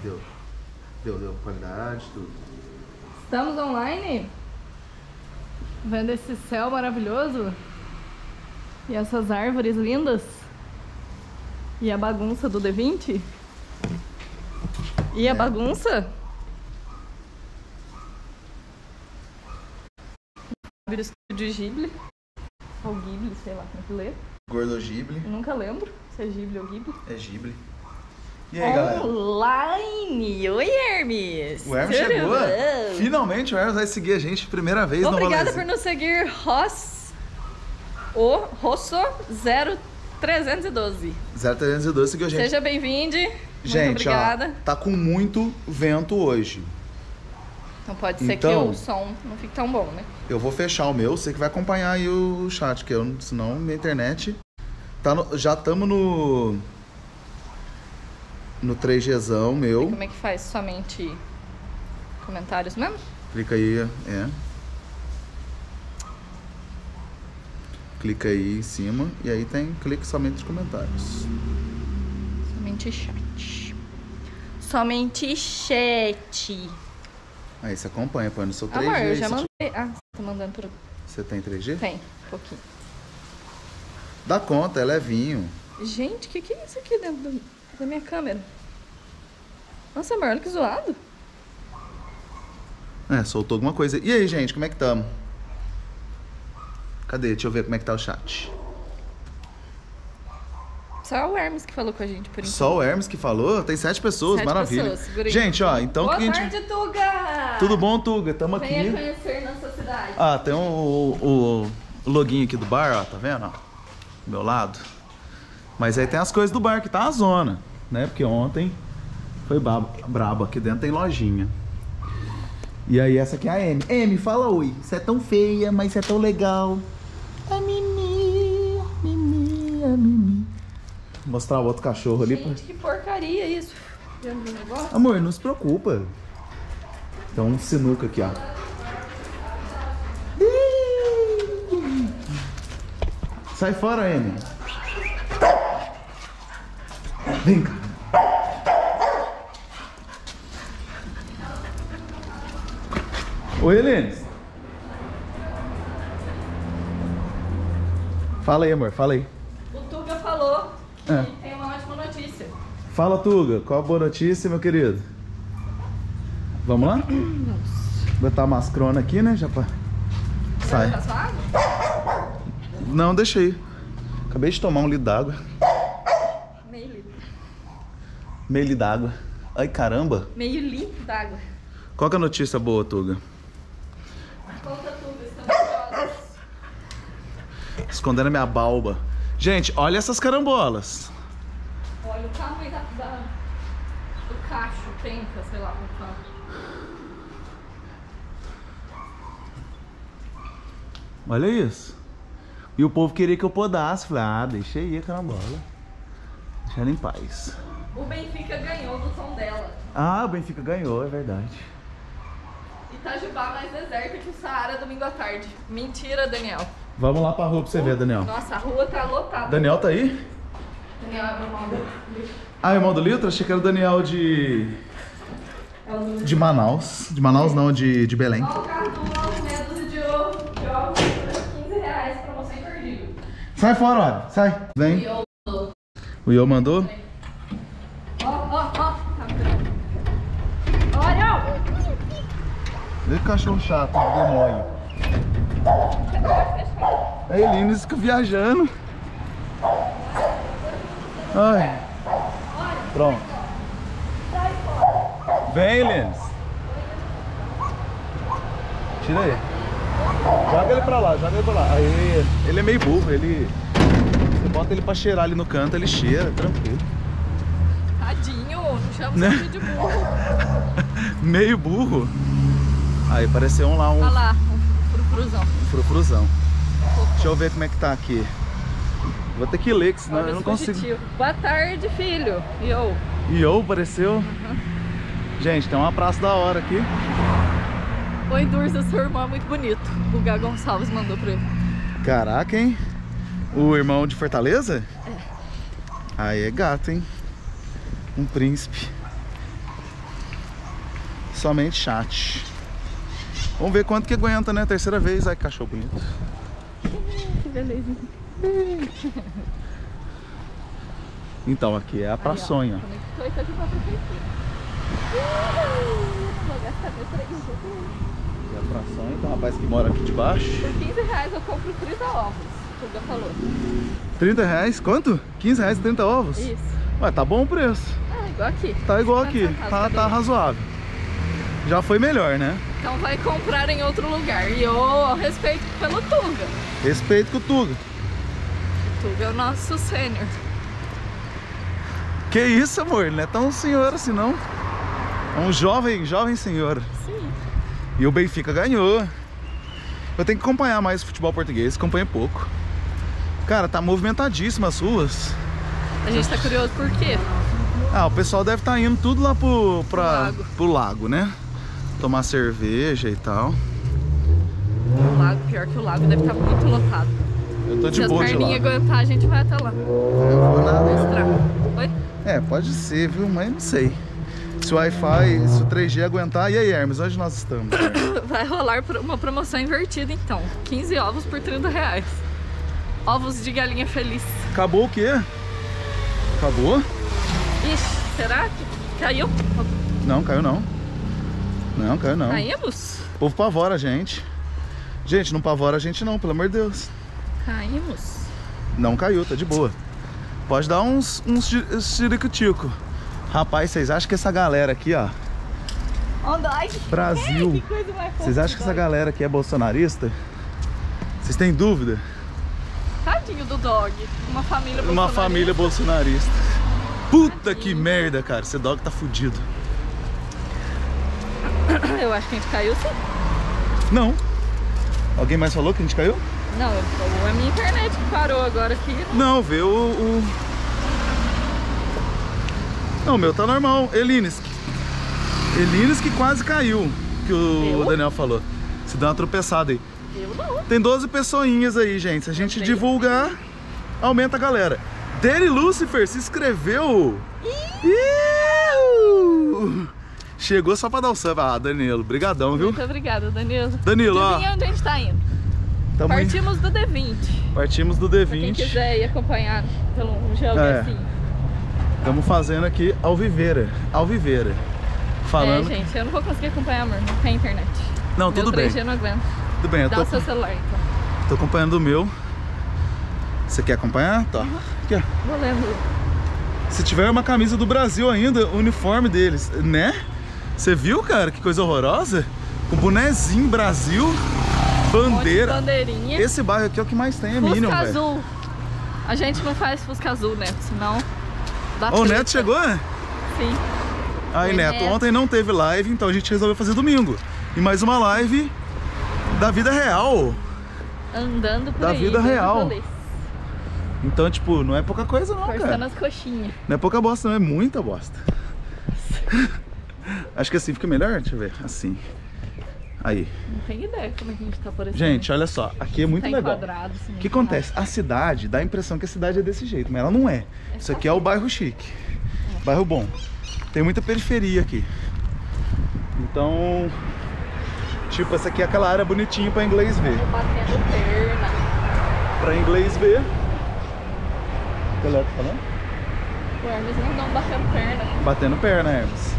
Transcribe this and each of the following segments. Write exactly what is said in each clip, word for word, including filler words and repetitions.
Deu. Deu, deu. Qualidade, tudo. Estamos online? Vendo esse céu maravilhoso? E essas árvores lindas? E a bagunça do D vinte? E a é. bagunça? Do estúdio Ghibli. Ou Ghibli, sei lá como que lê. Gordo Ghibli. Nunca lembro se é Ghibli ou Ghibli. É Ghibli. E aí, galera? Online! Oi, Hermes! O Hermes Tudo chegou! bom? Finalmente o Hermes vai seguir a gente primeira vez. Obrigada no por nos seguir, Ross. O Rosso zero trezentos e doze. zero trezentos e doze seguiu a gente. Seja bem-vindo. Gente, muito obrigada. Ó, tá com muito vento hoje. Então pode ser então, que o som não fique tão bom, né? Eu vou fechar o meu, você que vai acompanhar aí o chat, que eu, senão minha internet... Tá no, já estamos no... No três Gzão meu. E como é que faz? Somente comentários mesmo? Clica aí, é. Clica aí em cima e aí tem clique somente nos comentários. Somente chat. Somente chat. Aí você acompanha, põe no seu três G. Amor, eu já mandei. Ah, você tá mandando por... Você tem três G? Tem, um pouquinho. Dá conta, é levinho. Gente, o que, que é isso aqui dentro do, da minha câmera? Nossa, amor, olha que zoado. É, soltou alguma coisa. E aí, gente, como é que tamo? Cadê? Deixa eu ver como é que tá o chat. Só o Hermes que falou com a gente, por enquanto. Só o Hermes que falou? Tem sete pessoas, sete maravilha. Pessoas, gente, ó, então... Boa que a tarde, gente... Tuga! Tudo bom, Tuga? Tamo aqui. Venha conhecer nossa cidade. Ah, tem o, o, o loginho aqui do bar, ó, tá vendo? Ó, do meu lado. Mas aí tem as coisas do bar, que tá na zona, né? Porque ontem foi brabo, brabo. Aqui dentro tem lojinha. E aí essa aqui é a M. M, fala oi. Você é tão feia, mas você é tão legal. A Mimi, a Mimi, a Mimi. Vou mostrar o outro cachorro ali. Gente, pra... que porcaria isso. Amor, não se preocupa. Tem um sinuca aqui, ó. Sai fora, M. Vem cá. Oi, Helene. Fala aí, amor, fala aí. O Tuga falou que é. tem uma ótima notícia. Fala, Tuga, qual a boa notícia, meu querido? Vamos lá? Vamos. Botar a mascrona aqui, né? Já pra... Sai. Vai passar água? Não, deixa aí. Acabei de tomar um litro d'água. Meio litro. Meio litro d'água. Ai, caramba. Meio litro d'água. Qual que é a notícia boa, Tuga? Conta tudo, estamos ansiosos. Escondendo a minha balba. Gente, olha essas carambolas. Olha o tamanho da, da, do cacho, penca, sei lá como fala. Olha isso. E o povo queria que eu podasse. Falei, ah, deixa aí a carambola. Deixa ela em paz. O Benfica ganhou do tom dela. Ah, o Benfica ganhou, é verdade. Itajubá mais deserto que o Saara domingo à tarde. Mentira, Daniel. Vamos lá pra rua pra você ver, Daniel. Nossa, a rua tá lotada. Daniel tá aí? Daniel é meu irmão do... Ah, irmão do Lito? Achei que era o Daniel de... De Manaus. De Manaus não, de, de Belém. Olha o carro do Alto, meia dúzia de ovo, de ovo, quinze reais, promoção imperdível. Sai fora, olha. Sai. Vem. O Iô mandou. O Iô mandou? Ó, ó, ó. Olha! Olha que cachorro chato, demônio. Aí, Lines fica viajando. Ai. Pronto. Vem, Lines. Tira aí. Joga ele pra lá, joga ele pra lá. Aí, ele é meio burro, ele... Você bota ele pra cheirar ali no canto, ele cheira, tranquilo. Tadinho, não chama Né? de burro. Meio burro. Aí apareceu um lá, um... Olha lá, um frufruzão. Um frufruzão. Deixa eu ver como é que tá aqui. Vou ter que ler, que senão Olha, eu não consigo. Boa tarde, filho. Yo. Yo, apareceu. Uhum. Gente, tem uma praça da hora aqui. Oi, Durza, seu irmão é muito bonito. O Gá Gonçalves mandou pra ele. Caraca, hein? O irmão de Fortaleza? É. Aí é gato, hein? Um príncipe. Somente chat. Vamos ver quanto que aguenta, né? Terceira vez. Ai, que cachorro bonito. Que beleza. Então, aqui é a praçonha. Conectou e tá aqui pra prefeitura. Não vou gastar meu três G. Aqui é a praçonha. Então, o rapaz que mora aqui de baixo. Por quinze reais eu compro trinta ovos. O Tuga falou. trinta reais? Quanto? quinze reais e trinta ovos? Isso. Ué, tá bom o preço. Ah, igual aqui. Tá igual Quantos aqui. centavos Tá, cada tá um? razoável. Já foi melhor, né? Então vai comprar em outro lugar. E eu respeito pelo Tuga. Respeito com o Tuga. O Tuga é o nosso sênior. Que isso, amor? Ele não é tão senhor assim, não. É um jovem, jovem senhor. Sim. E o Benfica ganhou. Eu tenho que acompanhar mais o futebol português. Acompanhei pouco. Cara, tá movimentadíssimo as ruas. A gente tá curioso por quê? Ah, o pessoal deve estar indo tudo lá pro, pra, lago. pro lago, né? Tomar cerveja e tal. O lago, pior que o lago deve estar muito lotado. Eu tô de Se as boa de perninhas lá. aguentar, a gente vai até lá. Eu vou na... Mostrar. Oi? É, pode ser, viu? Mas não sei. Se o Wi-Fi, se o três G aguentar. E aí, Hermes, onde nós estamos? Hermes? Vai rolar uma promoção invertida então. quinze ovos por trinta reais. Ovos de galinha feliz. Acabou o quê? Acabou? Ixi, será que caiu? Não, caiu não. Não, caiu não. Caímos? O povo pavora a gente. Gente, não pavora a gente não, pelo amor de Deus. Caímos. Não caiu, tá de boa. Pode dar uns, uns xirico-tico. Rapaz, vocês acham que essa galera aqui, ó, Brasil, Que coisa mais fofa, vocês acham que essa dog. galera aqui é bolsonarista? Vocês têm dúvida? Tadinho do dog. Uma família Uma bolsonarista. família bolsonarista. Puta que merda, cara. Esse dog tá fudido. Eu acho que a gente caiu sim. Não. Alguém mais falou que a gente caiu? Não, é a minha internet que parou agora aqui. Não, vê o... o... Não, o meu tá normal. Elinis. Elinis que quase caiu, que o Eu? Daniel falou. Se dá uma tropeçada aí. Eu não. Tem doze pessoinhas aí, gente. Se a gente Entrei. divulgar, aumenta a galera. Danny Lucifer se inscreveu. Iu! Chegou só pra dar o sub. Ah, Danilo, brigadão, viu? Muito obrigada, Danilo. Danilo, ó. Adivinha onde a gente tá indo? Tamo indo- Partimos do D vinte. Partimos do D Pra quem vinte. quiser ir acompanhar pelo um geografinho. Estamos fazendo aqui Alviveira. Alviveira. Falando. É, gente, eu não vou conseguir acompanhar, amor. Não tem internet. Não, tudo Meu bem. três G não aguenta. Tudo bem, eu Dá tô, o seu celular, então. tô acompanhando o meu. Você quer acompanhar? Tá. Aqui, ó. Vou lendo. Se tiver uma camisa do Brasil ainda, o uniforme deles, né? Você viu, cara? Que coisa horrorosa? Com bonezinho Brasil, bandeira. Um monte de bandeirinha. Esse bairro aqui é o que mais tem, é Fusca Minion, velho. azul. A gente não faz Fusca azul, né? Senão dá Ô, o treta. Neto chegou, né? Sim. Aí, Oi, Neto, Neto. ontem não teve live, então a gente resolveu fazer domingo. E mais uma live da vida real. Andando por Da aí. vida dando real. rolê, Então, tipo, não é pouca coisa não, Forçando cara. as coxinhas. Não é pouca bosta, não, é muita bosta. Acho que assim fica melhor, deixa eu ver, assim. Aí. Não tem ideia como é que a gente tá por esse Gente, olha só, aqui é muito tá legal. enquadrado, assim, O muito que acontece? A cidade, dá a impressão que a cidade é desse jeito, mas ela não é. Isso aqui é o bairro chique. Bairro bom. Tem muita periferia aqui. Então, tipo, essa aqui é aquela área bonitinha pra inglês ver. rápido. Batendo perna. Pra inglês ver. O que ela tá falando? O Hermes não dão batendo perna. Batendo perna, Hermes.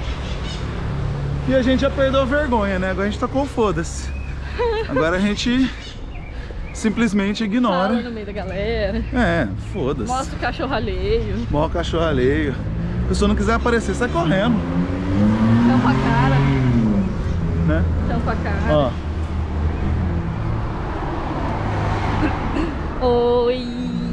E a gente já perdeu a vergonha, né? Agora a gente tá com foda-se. Agora a gente simplesmente Fala ignora. no meio da galera. É, foda-se. Mostra o cachorro alheio. Mó cachorro alheio. Se a pessoa não quiser aparecer, sai correndo, Tampa a cara. né? Tampa a cara. Ó, Oi.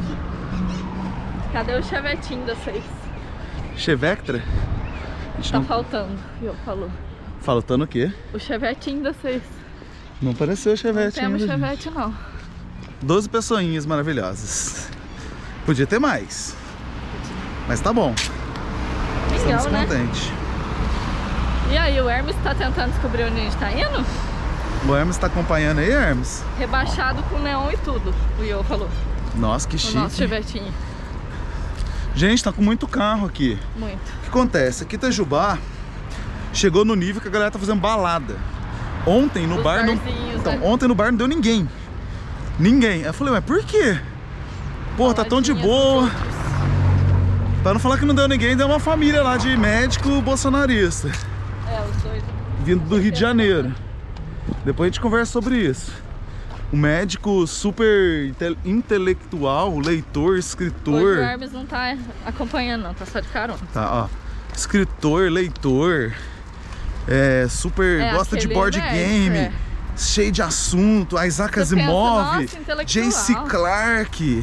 Cadê o chevetinho da seis? Chevectra? A gente Tá não... faltando, viu? Falou. Faltando o quê? O chevetinho da seis. Não apareceu o Não chevette temos ainda. chevette, não. doze pessoinhas maravilhosas. Podia ter mais. Mas tá bom. Estamos Legal, né? contentes. E aí, o Hermes tá tentando descobrir onde a gente tá indo? O Hermes tá acompanhando aí, Hermes? Rebaixado com neon e tudo, o Iô falou. Nossa, que O nosso chique. chevetinho. Gente, tá com muito carro aqui. Muito. O que acontece? Aqui em Itajubá, chegou no nível que a galera tá fazendo balada. Ontem no Os bar não... barzinhos, Então, né? ontem no bar não deu ninguém. Ninguém. Aí eu falei, mas por quê? Pô, tá tão de Baladinhas boa. dos outros. Pra não falar que não deu ninguém, deu uma família lá de médico bolsonarista. É, os dois. Vindo do Rio de Janeiro. Depois a gente conversa sobre isso. Um médico super inte- intelectual, leitor, Hoje escritor. o Hermes não tá acompanhando, não, tá só de carona. Tá, ó. Escritor, leitor. É, super. É, gosta de aquele board médico, game. é. Cheio de assunto. Isaac Você pensa, Asimov. nossa, intelectual. J C Clarke.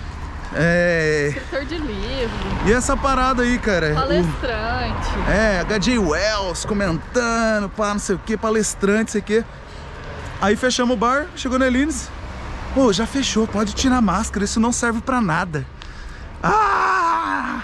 É. Escritor de livro, E essa parada aí, cara? o- palestrante. É, H J Wells comentando, pá, não sei o que, palestrante, não sei o que. Aí fechamos o bar, chegou na Elines. Pô, já fechou, pode tirar a máscara, isso não serve pra nada. Ah!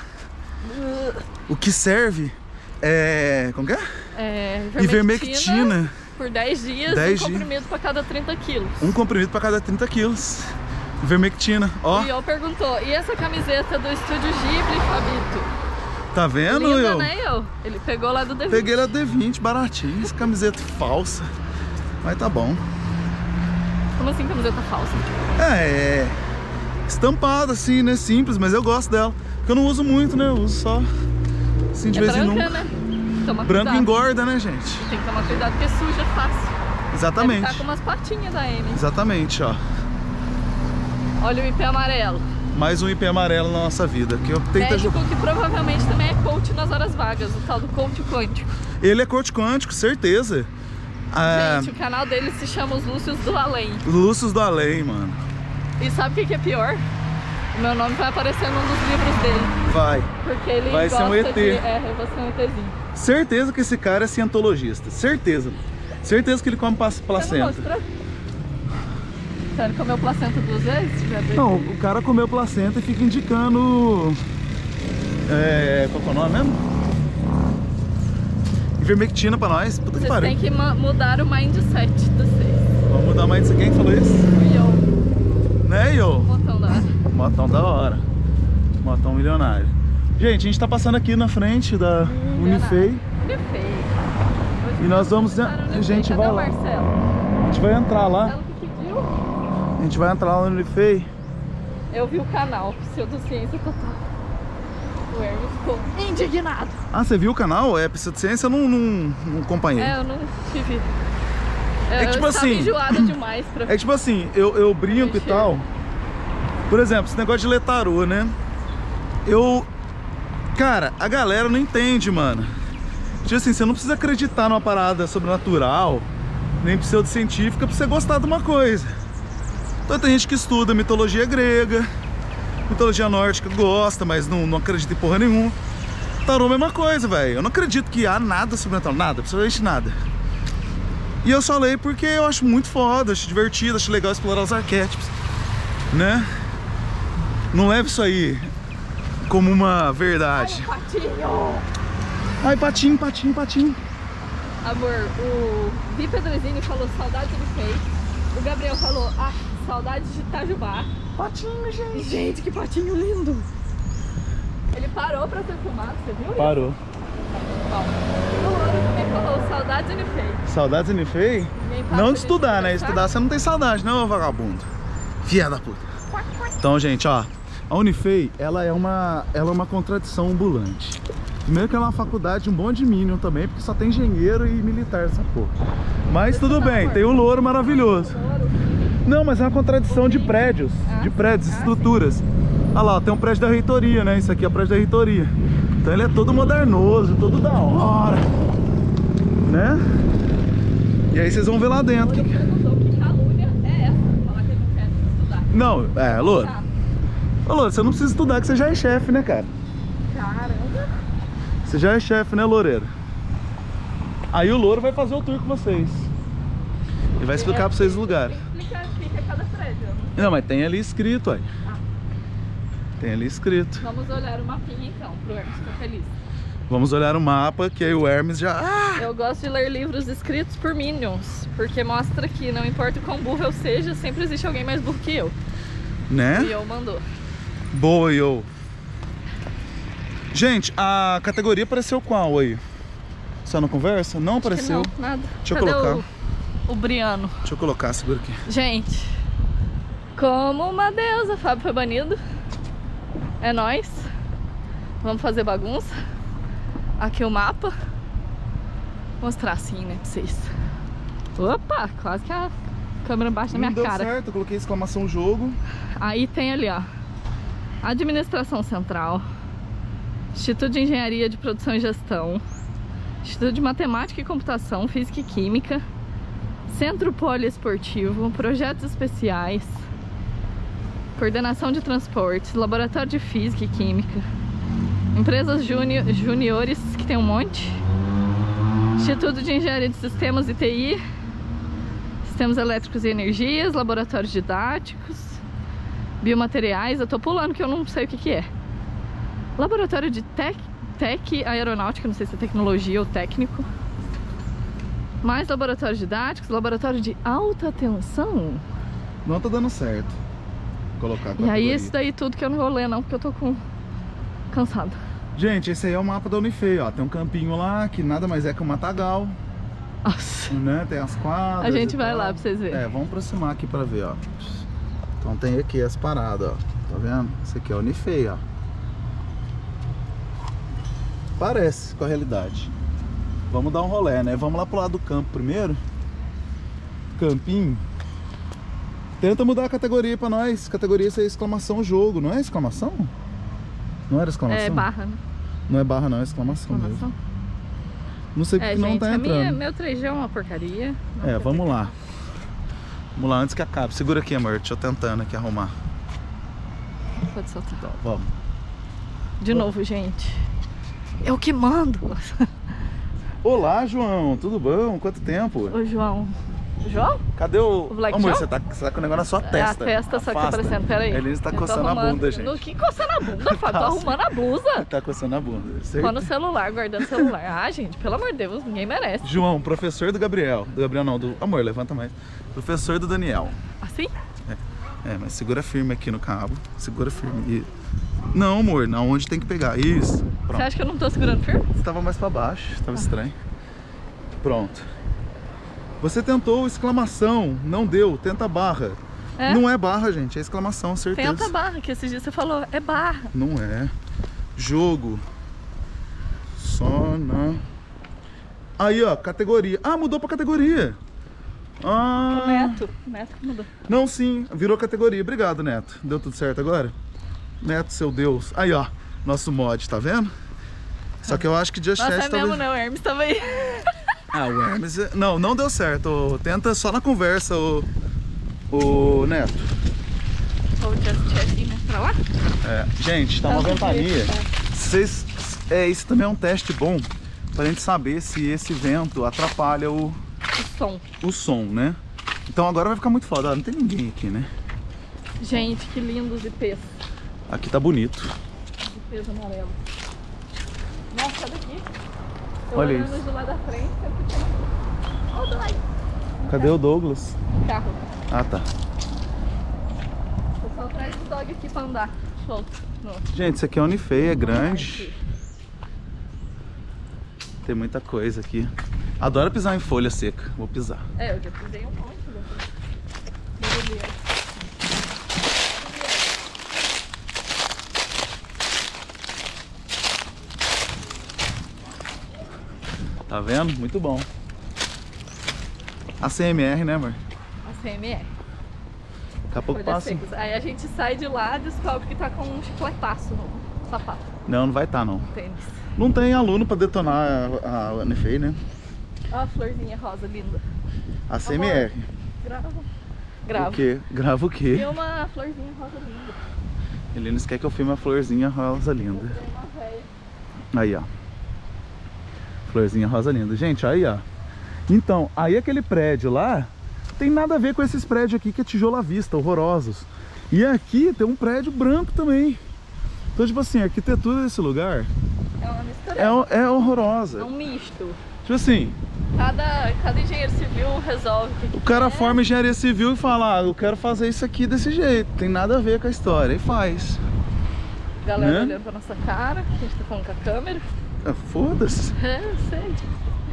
O que serve é. Como que é? É, Ivermectina. por dez dias, dez um dias. comprimido pra cada trinta quilos. Um comprimido pra cada trinta quilos. Ivermectina, ó. E eu perguntou, e essa camiseta do Estúdio Ghibli, Fabito? Tá vendo, Linda, eu? né, eu? Ele pegou lá do D vinte. Peguei lá D vinte, baratinho, essa camiseta falsa. Mas tá bom. Como assim camiseta falsa? É, é estampada assim, né? Simples, mas eu gosto dela. Porque eu não uso muito, né? Eu uso só assim de É vez em branca, nunca. né? Toma Branco cuidado. engorda, né, gente? Tem que tomar cuidado porque suja fácil. Deve Exatamente. tá com umas patinhas da Amy. Exatamente, ó. Olha o I P amarelo. Mais um I P amarelo na nossa vida. Que eu tento Médico ajudar. que provavelmente também é coach nas horas vagas, o tal do coach quântico. Ele é coach quântico, certeza. Ah, Gente, o canal dele se chama Os Lúcios do Além. Lúcios do Além, mano. E sabe o que que é pior? O meu nome vai aparecer num dos livros dele. Vai. Porque ele Vai ser gosta um E T. de... É, eu vou ser um ETzinho. Certeza que esse cara é cientologista. Certeza. Certeza que ele come pa- Você não placenta. mostrou? Sério, comeu placenta duas vezes? Já dei. Não, o cara comeu placenta e fica indicando. É. Qual que é o nome mesmo? Ivermectina pra nós. Puta que Vocês pariu. têm que ma- mudar o mindset de vocês. Vamos mudar mais disso. Quem que falou isso? E eu, Né, yo? botão da... Motão da hora. Motão milionário. Gente, a gente tá passando aqui na frente da Unifei. Unifei. E nós vamos- Para Unifei. a gente Cadê vai o lá. Marcelo? A gente vai entrar lá. Marcelo que pediu? A gente vai entrar lá no Unifei. Eu vi o canal, Pseudociência Total. O Hermes ficou indignado. Ah, você viu o canal? É Pseudociência? Eu não, não, não acompanhei. É, eu não tive. É eu que, tipo estava assim, enjoada demais pra... É que tipo assim, eu, eu brinco e Mexer. tal. Por exemplo, esse negócio de ler tarô, né? Eu... Cara, a galera não entende, mano. Tipo assim, você não precisa acreditar numa parada sobrenatural, nem pseudocientífica, pra você gostar de uma coisa. Então tem gente que estuda mitologia grega, mitologia nórdica, gosta, mas não, não acredita em porra nenhuma. Tarô, mesma coisa, velho. Eu não acredito que há nada sobrenatural, nada, absolutamente nada. E eu só leio porque eu acho muito foda, acho divertido, acho legal explorar os arquétipos, né? Não leve isso aí como uma verdade. Patinho! Ai, patinho, patinho, patinho. Amor, o Vi Pedrezini falou saudades do Fei. O Gabriel falou, ah, saudades de Itajubá. Patinho, gente. Gente, que patinho lindo! Ele parou pra ser filmado, você viu? Parou. Ó, o Louro também falou, saudades do Unifei. Saudades de Unifei? Ninguém para Não pra de estudar, né? conversar. Estudar você não tem saudade, não, vagabundo. Filha da puta. Então, gente, ó. A Unifei, ela é uma, ela é uma contradição ambulante. Primeiro que ela é uma faculdade de um bom de Minion também, porque só tem engenheiro e militar essa porra. Mas tudo bem, tem o louro maravilhoso. Louro. Não, mas é uma contradição de prédios, de prédios, estruturas. Olha lá, tem um prédio da reitoria, né? Isso aqui é o prédio da reitoria. Então ele é todo modernoso, todo da hora, né? E aí vocês vão ver lá dentro. Ele perguntou que calúnia é essa, falar que ele não quer estudar. Não, é, Louro. Tá. Ô, Louro, você não precisa estudar que você já é chefe, né, cara? Caramba. Você já é chefe, né, Loureiro? Aí o Louro vai fazer o tour com vocês. Ele vai explicar pra vocês os lugares. Explica o que é cada prédio. Não, mas tem ali escrito, aí. Tem ali escrito. Vamos olhar o mapinha então, pro Hermes ficar feliz. Vamos olhar o mapa, que aí o Hermes já... Ah! Eu gosto de ler livros escritos por Minions, porque mostra que não importa o quão burro eu seja, sempre existe alguém mais burro que eu. E Né? eu mandou. Boa, yo. Gente, a categoria apareceu qual aí? Só não conversa? Não Acho apareceu. que não, nada. Deixa eu Cadê colocar. O, o Briano? Deixa eu colocar, segura aqui. Gente, como uma deusa, Fábio foi banido. É nóis. Vamos fazer bagunça. Aqui o mapa. Vou mostrar assim, né, pra vocês. Opa, quase que a câmera bate na minha Não deu cara. certo, eu coloquei exclamação jogo. Aí tem ali, ó, Administração Central, Instituto de Engenharia de Produção e Gestão, Instituto de Matemática e Computação, Física e Química, Centro Poliesportivo, Projetos Especiais, Coordenação de Transportes, Laboratório de Física e Química, Empresas juni juniores, que tem um monte, Instituto de Engenharia de Sistemas e T I, Sistemas Elétricos e Energias, Laboratórios Didáticos, Biomateriais, eu tô pulando que eu não sei o que que é. Laboratório de Tec, tec Aeronáutica, não sei se é tecnologia ou técnico. Mais laboratórios didáticos, laboratório de alta tensão. Não tá dando certo. Vou colocar a E aí categoria. esse daí tudo que eu não vou ler não, porque eu tô com... cansada. Gente, esse aí é o mapa da Unifei, ó. Tem um campinho lá, que nada mais é que um matagal, Nossa. né? Tem as quadras. A gente e vai tal. lá pra vocês verem. É, vamos aproximar aqui pra ver, ó. Então tem aqui as paradas, ó. Tá vendo? Isso aqui é a Unifei, ó. Parece com a realidade. Vamos dar um rolê, né? Vamos lá pro lado do campo primeiro. Campinho. Tenta mudar a categoria pra nós. Categoria isso é exclamação jogo, não é exclamação? Não era exclamação? É barra, né? Não é barra não, é exclamação, Exclamação. mesmo. Não sei porque É, não gente, tá a minha, entrando. meu três G é uma porcaria. Não É, quer vamos pegar. lá. Vamos lá antes que acabe. Segura aqui, amor. Deixa eu tentando aqui arrumar. Pode soltar. Então, vamos. De novo, gente. Eu que mando. Olá, João. Tudo bom? Quanto tempo? Ô, João. João? Cadê o... O Black amor, João? você tá, você tá com o negócio na sua É testa. a testa só que tá Afasta. aparecendo. Pera aí. Ele está Eu tô coçando a arrumando- bunda, gente. No que coçando a bunda, Fábio? Tô Tá, arrumando a blusa. Tá coçando a bunda. Tô Certo? no celular, guardando o celular. Ah, gente, pelo amor de Deus, ninguém merece. João, professor do Gabriel. Do Gabriel não, do... Amor, levanta mais. Professor do Daniel. Assim? É, mas segura firme aqui no cabo. Segura firme. E... Não, amor, não. Onde tem que pegar? Isso. Você Pronto. acha que eu não tô segurando firme? Você tava mais pra baixo. Tava estranho. Pronto. Você tentou exclamação. Não deu. Tenta barra. É? Não é barra, gente. É exclamação, certeza. Tenta barra, que esses dias você falou. É barra. Não é. Jogo. Só na... Aí, ó. Categoria. Ah, mudou pra categoria. Ah... O Neto. O Neto que mudou. Não, sim, virou categoria. Obrigado, Neto. Deu tudo certo agora? Neto, seu Deus. Aí, ó, nosso mod, tá vendo? Só que eu acho que Just Nossa, Chat é talvez... mesmo, né? O Hermes tava aí. Ah, o Hermes... é- Não, não deu certo. Ô, tenta só na conversa, o... O Neto. Ou o Just Chat, né? Pra lá? É, gente, tá uma Tá, ventania. tá. Vocês... É, isso também é um teste bom pra gente saber se esse vento atrapalha o, O som. o som, né? Então agora vai ficar muito foda. Ah, não tem ninguém aqui, né? Gente, que lindos ipês. Aqui tá bonito. Ipês amarelo. Nossa, olha aqui. Tô Olha olhando isso. de lá da frente, sempre tem... Olha o Douglas. Cadê o Douglas? Carro. Ah, tá. O pessoal traz o dog aqui pra andar. Solto. No... Gente, isso aqui é Unifei, é grande. Tem muita coisa aqui. Adoro pisar em folha seca. Vou pisar. É, eu já pisei um monte depois. Barulheira. Tá vendo? Muito bom. A C M R, né, amor? A C M R. Daqui a pouco Folhas passa. secas. Aí a gente sai de lá e descobre que tá com um chicletaço no sapato, Não, não vai estar, não. no tênis. Não tem aluno pra detonar a, a Unifei, né? Olha a florzinha rosa linda. A C M R. Grava. O Grava. quê? Grava o quê? E uma florzinha rosa linda. Ele quer que eu filme a florzinha rosa linda. Tem uma véia. Aí, ó. Florzinha rosa linda. Gente, aí, ó. Então, aí aquele prédio lá tem nada a ver com esses prédios aqui que é tijolo à vista, horrorosos. E aqui tem um prédio branco também. Então, tipo assim, a arquitetura desse lugar É uma mistura. é, é horrorosa. É um misto. Tipo assim, Cada, cada engenheiro civil resolve o que que o cara quer. forma engenharia civil e fala, ah, eu quero fazer isso aqui desse jeito. Tem nada a ver com a história. E faz. Galera né? olhando pra nossa cara, a gente tá falando com a câmera. Ah, foda-se. É, eu sei.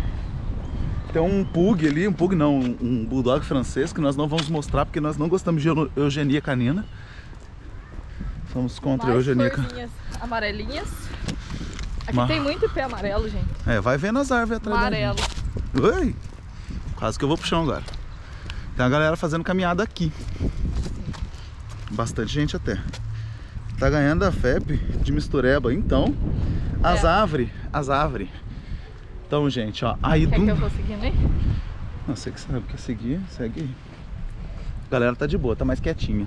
Tem um pug ali, um pug não, um bulldog francês que nós não vamos mostrar porque nós não gostamos de eugenia canina. Somos contra a eugenia canina. Amarelinhas. Aqui Ma... tem muito pé amarelo, gente. É, vai vendo as árvores atrás. Amarelo. Oi! Quase que eu vou pro chão agora. Tem a galera fazendo caminhada aqui. Bastante gente até. Tá ganhando a F E P de mistureba. Então, as é. árvores, as árvores. Então, gente, ó. Aí Quer do... que eu vou seguindo aí? Não, você que sabe, quer seguir, segue aí. A galera tá de boa, tá mais quietinha.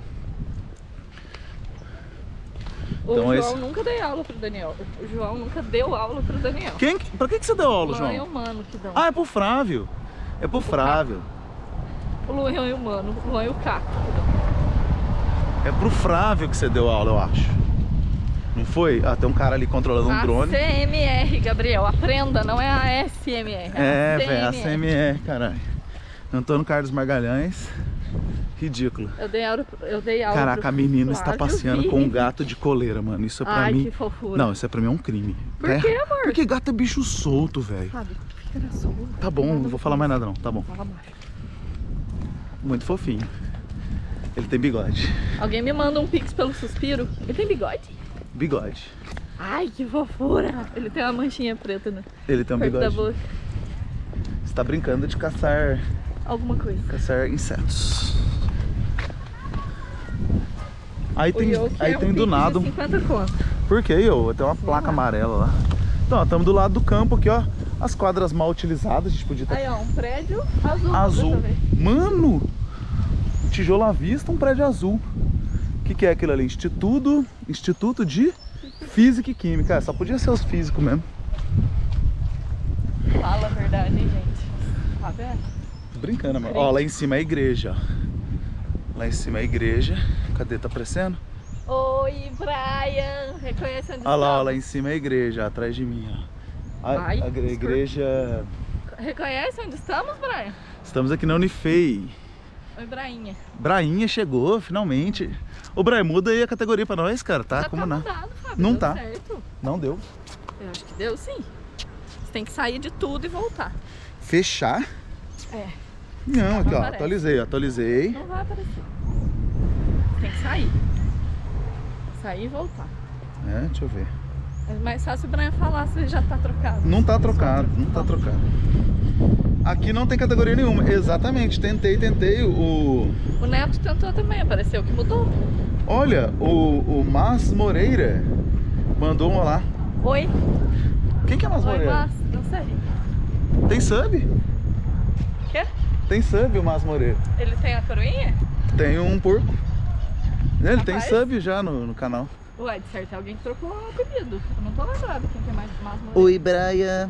O Então, João esse... nunca deu aula pro Daniel. O João nunca deu aula pro Daniel. Quem? Pra que, que você deu aula, Luan João? e o Mano que dão. Ah, é pro Frávio. É pro Frávio. O Luan e o Mano, o Luan e o Caco. É pro Frávio que você deu aula, eu acho. Não foi? Ah, tem um cara ali controlando um drone. A C M R, Gabriel. Aprenda, não é a S M R. É, velho, a C M R, caralho. Antônio Carlos Margalhães. Ridículo. Eu dei aula, eu dei aula. Caraca, a menina está Flávio passeando Vi. com um gato de coleira, mano. Isso é pra Ai, mim. que fofura. Não, isso é pra mim é um crime. Por é... que, amor? Porque gato é bicho solto, velho. Fábio, fica na sua. Tá bom, não vou falar mais nada não, tá bom. Fala baixo. Muito fofinho. Ele tem bigode. Alguém me manda um pix pelo suspiro. Ele tem bigode? Bigode. Ai, que fofura. Ele tem uma manchinha preta, né? Ele tem um Perto da bigode. boca. Você tá brincando de caçar... Alguma coisa. Caçar insetos. Aí tem, O Yoki aí é um tem do pix nada. de cinquenta conto. Por que, eu? Tem uma placa amarela lá. Então, ó, estamos do lado do campo aqui, ó. As quadras mal utilizadas, a gente podia estar... Aí, ó, um prédio azul. Azul. dessa vez. Mano! Um tijolo à vista, um prédio azul. O que, que é aquilo ali? Instituto, Instituto de Física e Química. Ah, só podia ser os físicos mesmo. Fala a verdade, hein, gente. Tá vendo? Tô brincando, mano. Ó, lá em cima é a igreja, ó. Lá em cima é a igreja. Cadê? Tá aparecendo? Oi, Brian. Reconhece onde Olha lá, ó, estamos? lá em cima é a igreja, atrás de mim, ó. A, Ai, a igreja... Reconhece onde estamos, Brian? Estamos aqui na Unifei. Oi, Brainha. Brainha chegou, finalmente. Ô, Brian, muda aí a categoria pra nós, cara, tá? Já Como tá não? mudado, Fábio. Não deu tá. certo. Não deu. Eu acho que deu sim. Você tem que sair de tudo e voltar. Fechar? É. Não, aqui ó, aparece. atualizei, atualizei. Não vai aparecer. Você tem que sair. Sair e voltar. É, deixa eu ver. É mais fácil o Brian falar se ele já tá trocado. Não tá trocado, não tá trocado. Aqui não tem categoria nenhuma. Exatamente, tentei, tentei. O... O Neto tentou também, apareceu que mudou. Olha, o, o Mas Moreira mandou um lá. Oi. Quem que é Mas Oi, Moreira? Mas. Não sei. Tem sub? Quê? Tem sub o Mas Moreira. Ele tem a coroinha? Tem um porco. Ele tem Rapaz. sub já no, no canal. Ué, de certo é alguém que trocou o apelido. Eu não tô lembrado quem tem mais mais Moreira. Oi, Brian.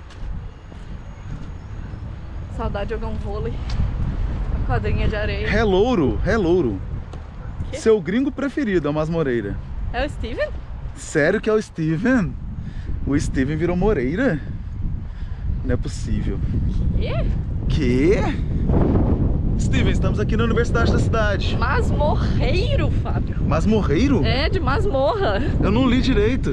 Saudade de jogar um vôlei. Uma quadrinha de areia. Relouro, Relouro. Quê? Seu gringo preferido é o Mas Moreira. É o Steven? Sério que é o Steven? O Steven virou Moreira? Não é possível. Quê? Que? Steven, estamos aqui na Universidade da Cidade. Masmorreiro, Fábio. Masmorreiro? É, de masmorra. Eu não li direito.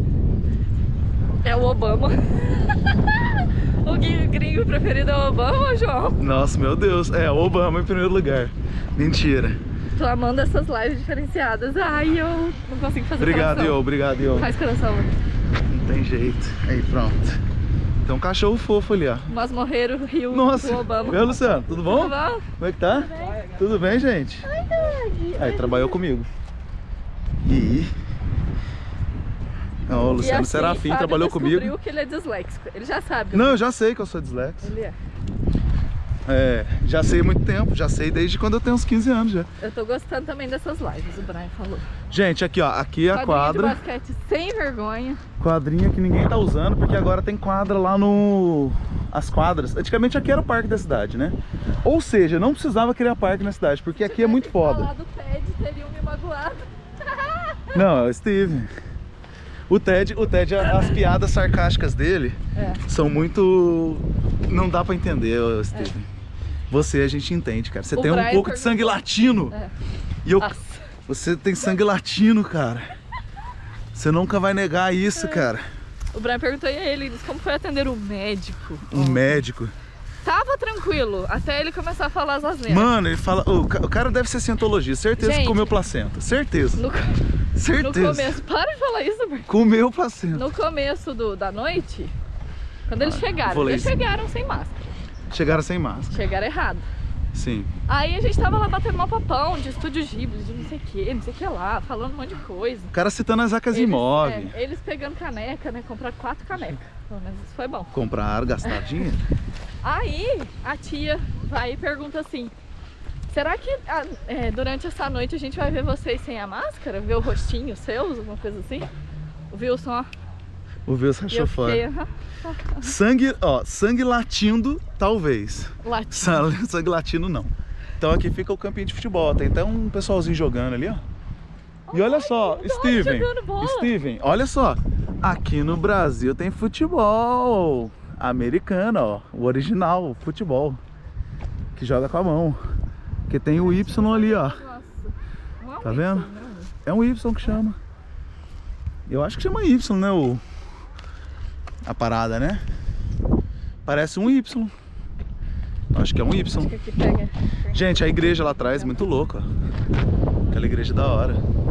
É o Obama. O gringo preferido é o Obama, João? Nossa, meu Deus. É, Obama em primeiro lugar. Mentira. Tô amando essas lives diferenciadas. Ai, eu não consigo fazer Obrigado, coração. Yo. Obrigado, Yo. Faz coração, mano. Não tem jeito. Aí, pronto. Tem um cachorro fofo ali, ó. Masmorreiro Rio Nossa. do Obama. Oi, Luciano. Tudo bom? Tudo bom? Como é que tá? Tudo bem? Tudo bem, gente? Aí, trabalhou comigo. E... Ó, o E Luciano assim, Serafim Fábio trabalhou comigo. descobriu que ele é disléxico. Ele já sabe. Não, eu já sei que eu sou dislexo. Ele é. É, já sei há muito tempo, já sei desde quando eu tenho uns quinze anos já. Eu tô gostando também dessas lives, o Brian falou. Gente, aqui ó, aqui é a Quadrinha quadra. de basquete sem vergonha. Quadrinha que ninguém tá usando, porque agora tem quadra lá no... As quadras. Antigamente aqui era o parque da cidade, né? Ou seja, não precisava criar parque na cidade, porque aqui é muito foda. Falar do Ted, teriam me magoado. Não, é o Steve. O Ted, o Ted, as piadas sarcásticas dele É. são muito... Não dá pra entender, ô, Steve. É. Você a gente entende, cara. Você O tem um Brian pouco de sangue latino. É. E eu... Nossa. Você tem sangue latino, cara. Você nunca vai negar isso, cara. O Brian perguntou a ele, ele disse, como foi atender o médico? Um médico. Tava tranquilo, até ele começar a falar as asneiras. Mano, ele fala... O, ca- o cara deve ser cientologista, certeza Gente, que comeu placenta. Certeza. No, Certeza. no começo... Para de falar isso, Bert. Comeu placenta. No começo do, da noite, quando eles Ah, chegaram, vou ler eles isso. chegaram sem máscara. Chegaram sem máscara. Chegaram errado. Sim. Aí a gente tava lá batendo mó papão de Estúdio Ghibli, de não sei o que, não sei o que lá, falando um monte de coisa. O cara citando as Isaac Eles, Asimov. é, eles pegando caneca, né? Compraram quatro canecas. Pelo menos isso foi bom. Compraram, gastaram dinheiro. Aí a tia vai e pergunta assim: será que a- é, durante essa noite a gente vai ver vocês sem a máscara? Ver o rostinho seus, alguma coisa assim? O Wilson, ó. O Wilson E achou eu fora. fiquei, aham, Sangue, ó, sangue latindo, talvez. latindo. Sa- Sangue latino, não. Então aqui fica o campinho de futebol. Tem até um pessoalzinho jogando ali, ó. E olha só, Ai, Steven, jogando bola. Steven, olha só. Aqui no Brasil tem futebol americano, ó. O original, o futebol. Que joga com a mão. Que tem o Y ali, ó. Nossa, não é um Tá Y, vendo? não. É um Y que chama. Eu acho que chama Y, né? O... A parada, né? Parece um Y. Acho que é um Acho Y. que aqui pega. Gente, a igreja lá atrás, muito louca, ó. Aquela igreja da hora.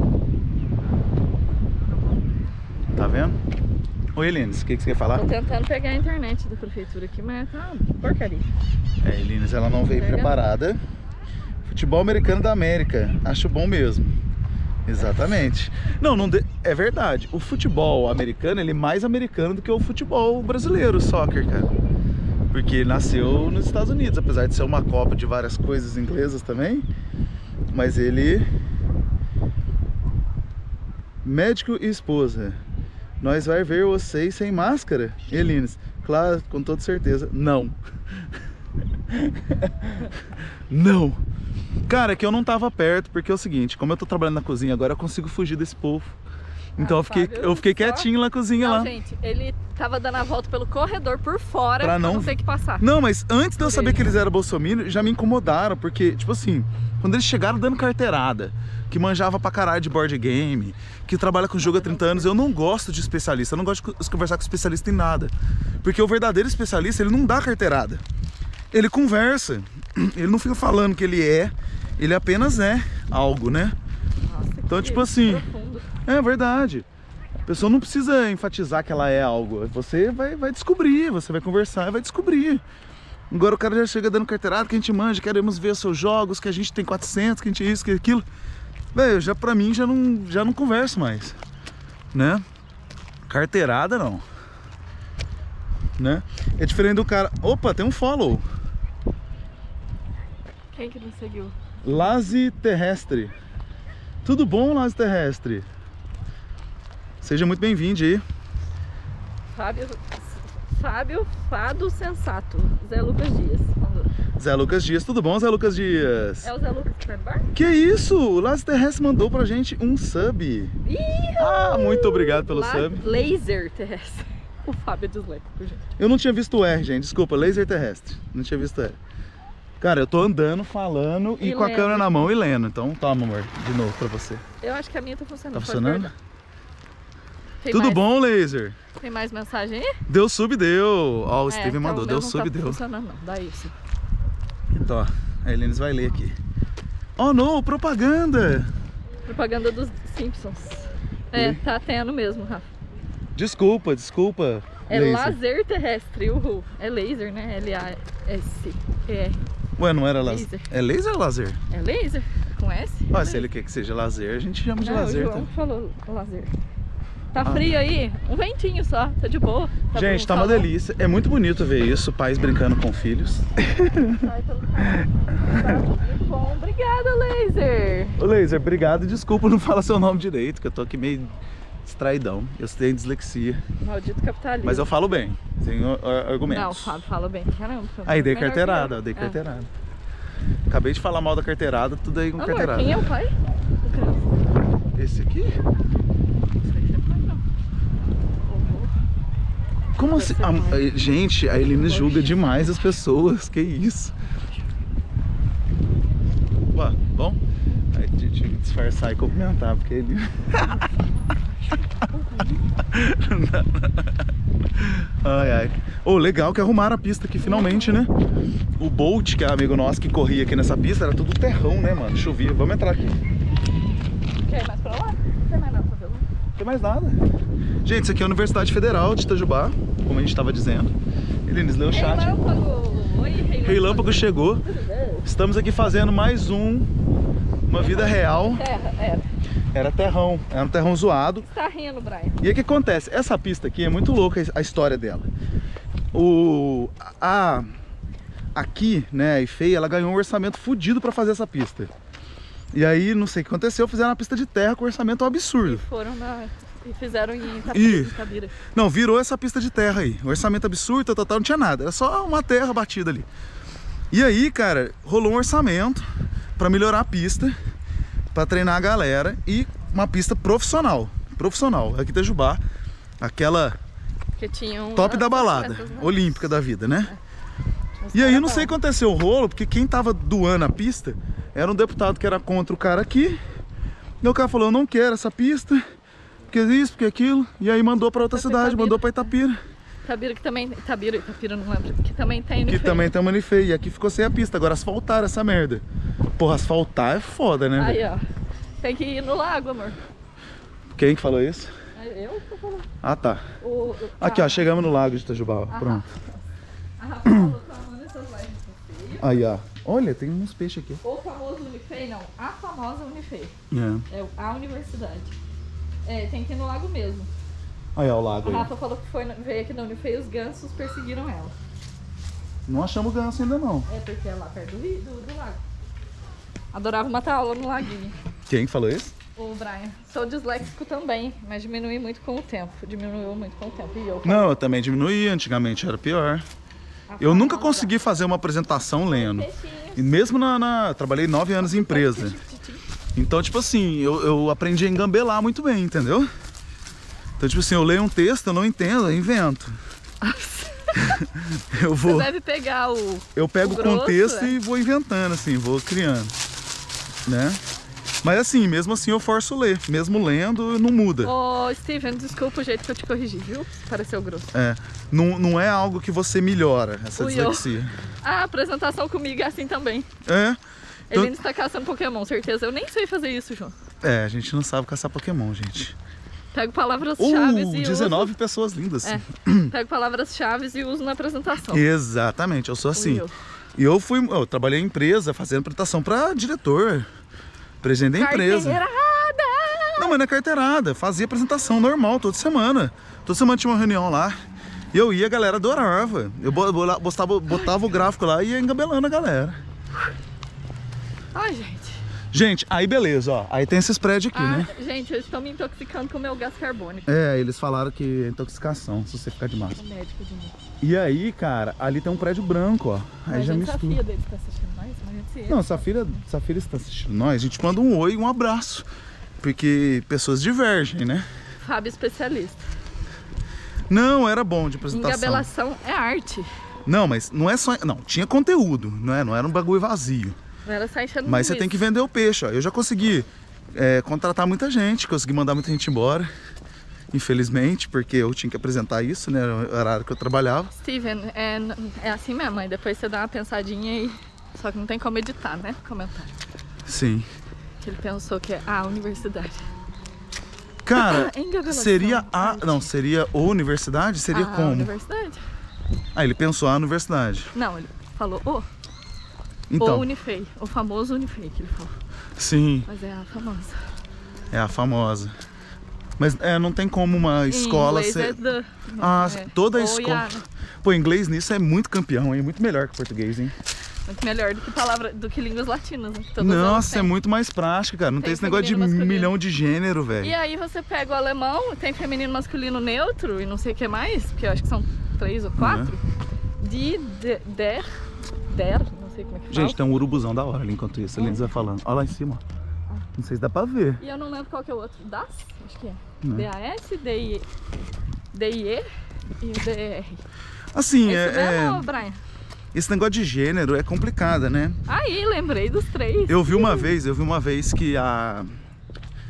Tá vendo? Oi, Elines, o que, que você quer falar? Tô tentando pegar a internet da prefeitura aqui, mas tá uma porcaria. É, Elines, ela não veio Pega. preparada. Futebol americano da América. Acho bom mesmo. Exatamente. Não, não de... é verdade. O futebol americano, ele é mais americano do que o futebol brasileiro, o soccer, cara. Porque ele nasceu nos Estados Unidos, apesar de ser uma copa de várias coisas inglesas também. Mas ele... Médico e esposa. Nós vai ver vocês sem máscara, Elines? Claro, com toda certeza. Não. Não. Cara, é que eu não tava perto, porque é o seguinte, como eu tô trabalhando na cozinha agora, eu consigo fugir desse povo. Então Ah, eu fiquei, Fábio, eu fiquei só- quietinho na cozinha Não, lá. gente, ele tava dando a volta pelo corredor por fora Pra pra não- não ter que passar. Não, mas antes de eu Por saber ele. que eles eram bolsominions, já me incomodaram, porque, tipo assim, quando eles chegaram dando carteirada, que manjava pra caralho de board game, que trabalha com jogo há trinta anos, eu não gosto de especialista, eu não gosto de conversar com especialista em nada. Porque o verdadeiro especialista, ele não dá carteirada. Ele conversa, ele não fica falando que ele é, ele apenas é algo, né? Nossa, Então, que tipo assim, profundo. é verdade. A pessoa não precisa enfatizar que ela é algo. Você vai, vai descobrir, você vai conversar e vai descobrir. Agora o cara já chega dando carteirada, que a gente manja, queremos ver seus jogos, que a gente tem quatrocentos, que a gente é isso, que é aquilo. Velho, já pra mim já não, já não converso mais, né? Carteirada não. Né? É diferente do cara... Opa, tem um follow. Quem que não seguiu? Laze Terrestre. Tudo bom, Laze Terrestre? Seja muito bem-vindo aí. Fábio, Fábio Fado Sensato, Zé Lucas Dias mandou. Zé Lucas Dias, tudo bom, Zé Lucas Dias? É o Zé Lucas que tá no bar? Que isso? O Laze Terrestre mandou pra gente um sub. Ih, Ah, muito obrigado pelo La- sub. Laser terrestre. O Fábio é disléxico, gente. Eu não tinha visto o R, gente, desculpa, laser terrestre. Não tinha visto o R. Cara, eu tô andando, falando e, E com a lendo. câmera na mão e lendo. Então toma, amor, de novo pra você. Eu acho que a minha tá funcionando. Tá pode funcionando? perguntar. Tem Tudo mais- bom, laser? Tem mais mensagem aí? Deu sub, deu. Ó, o É, Steven então mandou, o deu meu não sub, tá deu. funcionando não, dá isso. Então, ó, a Elines vai ler aqui. Oh, não, propaganda! Propaganda dos Simpsons. É, Oi? tá tendo mesmo, Rafa. Desculpa, desculpa. É laser. laser terrestre, uhul. É laser, né? L A S E R. Ué, não era laser? Laser. É laser ou laser? É laser? Com S? Ó, É se ele quer que seja laser, a gente chama de Não, laser. o João Tá? falou laser. Tá Ah. frio aí? Um ventinho só, tá de boa. Tá Gente, bom, tá uma falou. delícia. É muito bonito ver isso, pais brincando com filhos. Sai pelo carro. Tá muito bom, obrigada, laser. Ô, laser, obrigado. Desculpa não falar seu nome direito, que eu tô aqui meio distraidão. Eu tenho dislexia. Maldito capitalismo. Mas eu falo bem, tenho ar- argumentos. Não, o Fábio fala bem. Caramba. Aí, dei melhor que carteirada, eu. eu dei É. carteirada. Acabei de falar mal da carteirada, tudo aí com Amor, carteirada. quem é o pai? Do criança? Esse aqui? Não sei se é pai, não. Vovô. Como Deve assim? ser A- mãe. a- gente, a Eline julga demais as pessoas, que isso? Ué, bom? Aí tive que disfarçar e cumprimentar, porque ele... Ai, ai. Oh, legal que arrumaram a pista aqui finalmente, né? O Bolt, que é amigo nosso que corria aqui nessa pista, era tudo terrão, né, mano? Chovia. Vamos entrar aqui. Quer mais pra lá? Não tem mais nada pra ver. Não tem mais nada. Gente, isso aqui é a Universidade Federal de Itajubá, como a gente estava dizendo. Elinis, lê o chat. Relâmpago! Oi, Relâmpago. Relâmpago chegou. Estamos aqui fazendo mais um, uma vida real. Terra, era. Era terrão, era um terrão zoado. Tá rindo, Brian. E aí o que acontece? Essa pista aqui é muito louca a história dela. O, a, aqui, né, a I F E I, ela ganhou um orçamento fodido pra fazer essa pista. E aí, não sei o que aconteceu, fizeram uma pista de terra com orçamento absurdo. E foram na... E fizeram em E... Itabira. Não, virou essa pista de terra aí. Orçamento absurdo, total, não tinha nada. Era só uma terra batida ali. E aí, cara, rolou um orçamento pra melhorar a pista, pra treinar a galera, e uma pista profissional. Profissional. Aqui em Itajubá, aquela Que tinham top da balada, atletas, né? olímpica da vida, né? Os E aí, caras não sei o que falam. aconteceu o rolo, porque quem tava doando a pista era um deputado que era contra o cara aqui. E o cara falou, eu não quero essa pista, porque isso, porque aquilo. E aí mandou pra outra Foi pra cidade, Itabira. mandou pra Itapira. Itabira que também... Itabira, Itapira, não lembro. Que também tem no Que F E I. também tem uma N F E I. E aqui ficou sem a pista, agora asfaltaram essa merda. Porra, asfaltar é foda, né? Aí, velho? ó. Tem que ir no lago, amor. Quem que falou isso? Eu tô falando. Ah, tá. O, o, Aqui, a, ó, chegamos no lago de Itajubá, ó. a Pronto. Rafa, a Rafa falou que tá amando essas lives do F E I. Aí, ó. Olha, tem uns peixes aqui. O famoso Unifei, não. A famosa Unifei. É. É a universidade. É, tem que ir no lago mesmo. Aí, ó, o lago A aí. Rafa falou que foi, veio aqui na Unifei e os gansos perseguiram ela. Não achamos ganso ainda, não. É porque é lá perto do, rio, do, do lago. Adorava matar aula no laguinho. Quem falou isso? O Brian. Sou disléxico também, mas diminui muito com o tempo. Diminuiu muito com o tempo. E eu Não, eu também diminuí, antigamente era pior. Eu nunca consegui fazer uma apresentação lendo. E mesmo na, na... Trabalhei nove anos em empresa. Então, tipo assim, eu, eu aprendi a engambelar muito bem, entendeu? Então, tipo assim, eu leio um texto, eu não entendo, eu invento. eu vou... Você deve pegar o... Eu pego o, o grosso, contexto é. e vou inventando, assim, vou criando. Né? Mas assim, mesmo assim eu forço ler. Mesmo lendo, não muda. Ô, Steven, desculpa o jeito que eu te corrigi, viu? Pareceu grosso. É, não, não é algo que você melhora, essa Fui eu. dislexia. A apresentação comigo é assim também. É. Então- Ele está caçando Pokémon, certeza. Eu nem sei fazer isso, João. É, a gente não sabe caçar Pokémon, gente. Pego palavras-chave Uh, e dezenove pessoas lindas. uso... É, pego palavras-chave e uso na apresentação. Exatamente, eu sou assim. Fui eu. E eu fui, eu trabalhei em empresa fazendo apresentação para diretor, presidente da empresa. Carteirada! Não, mas não é carteirada, fazia apresentação normal toda semana. Toda semana tinha uma reunião lá. E eu ia, a galera adorava. Eu bo- bo- botava, botava o gráfico lá e ia engabelando a galera. Ai, gente. Gente, aí beleza, ó. Aí tem esses prédios aqui, Ah, né? gente, eu estou me intoxicando com o meu gás carbônico. É, eles falaram que é intoxicação, se você ficar de máscara. O médico de mim. E aí, cara, ali tem um prédio branco, ó. Aí Mas já a mistura. Safia dele está assistindo nós, mas a gente se... Não, Safira, Safira está assistindo nós, a gente manda um oi e um abraço. Porque pessoas divergem, né? Fábio especialista. Não, era bom de apresentação. Engabelação é arte. Não, mas não é só... Não, tinha conteúdo, não, é? Não era um bagulho vazio. Não era só enchendo Mas você linguiça. tem que vender o peixe, ó. Eu já consegui é, contratar muita gente, consegui mandar muita gente embora. Infelizmente, porque eu tinha que apresentar isso, né? Era o horário que eu trabalhava. Steven, é, é assim mesmo, aí depois você dá uma pensadinha e... Só que não tem como editar, né? Comentário. Sim. Que ele pensou que é a universidade. Cara, Engabelação, seria a... arte. Não, seria a universidade? Seria a como? universidade? Ah, ele pensou a universidade. Não, ele falou o. Então, O Unifei. O famoso Unifei que ele falou. sim, Mas é a famosa. é a famosa. Mas é, não tem como uma escola em inglês ser... é the, Ah, é, toda a o escola... ya, né? Pô, inglês nisso é muito campeão, hein? Muito melhor que português, hein? Muito melhor do que palavra, do que línguas latinas, né? Todas elas Nossa, é têm. muito mais prática, cara. Não tem, Tem esse negócio de feminino, masculino. milhão de gênero, velho. E aí você pega o alemão, tem feminino, masculino, neutro e não sei o que mais, porque eu acho que são três ou quatro. De, de, der, der, não sei como é que fala. Gente, tem um urubuzão da hora ali enquanto isso. Ali eles vai falando. Olha lá em cima, ó. Não sei se dá pra ver. E eu não lembro qual que é o outro. Das? Acho que é. Né? D A S, D I E, D I E e o D E R. Assim, É isso é, mesmo, é- Brian? esse negócio de gênero é complicado, né? Aí, lembrei dos três. Eu vi uma vez, eu vi uma vez que a...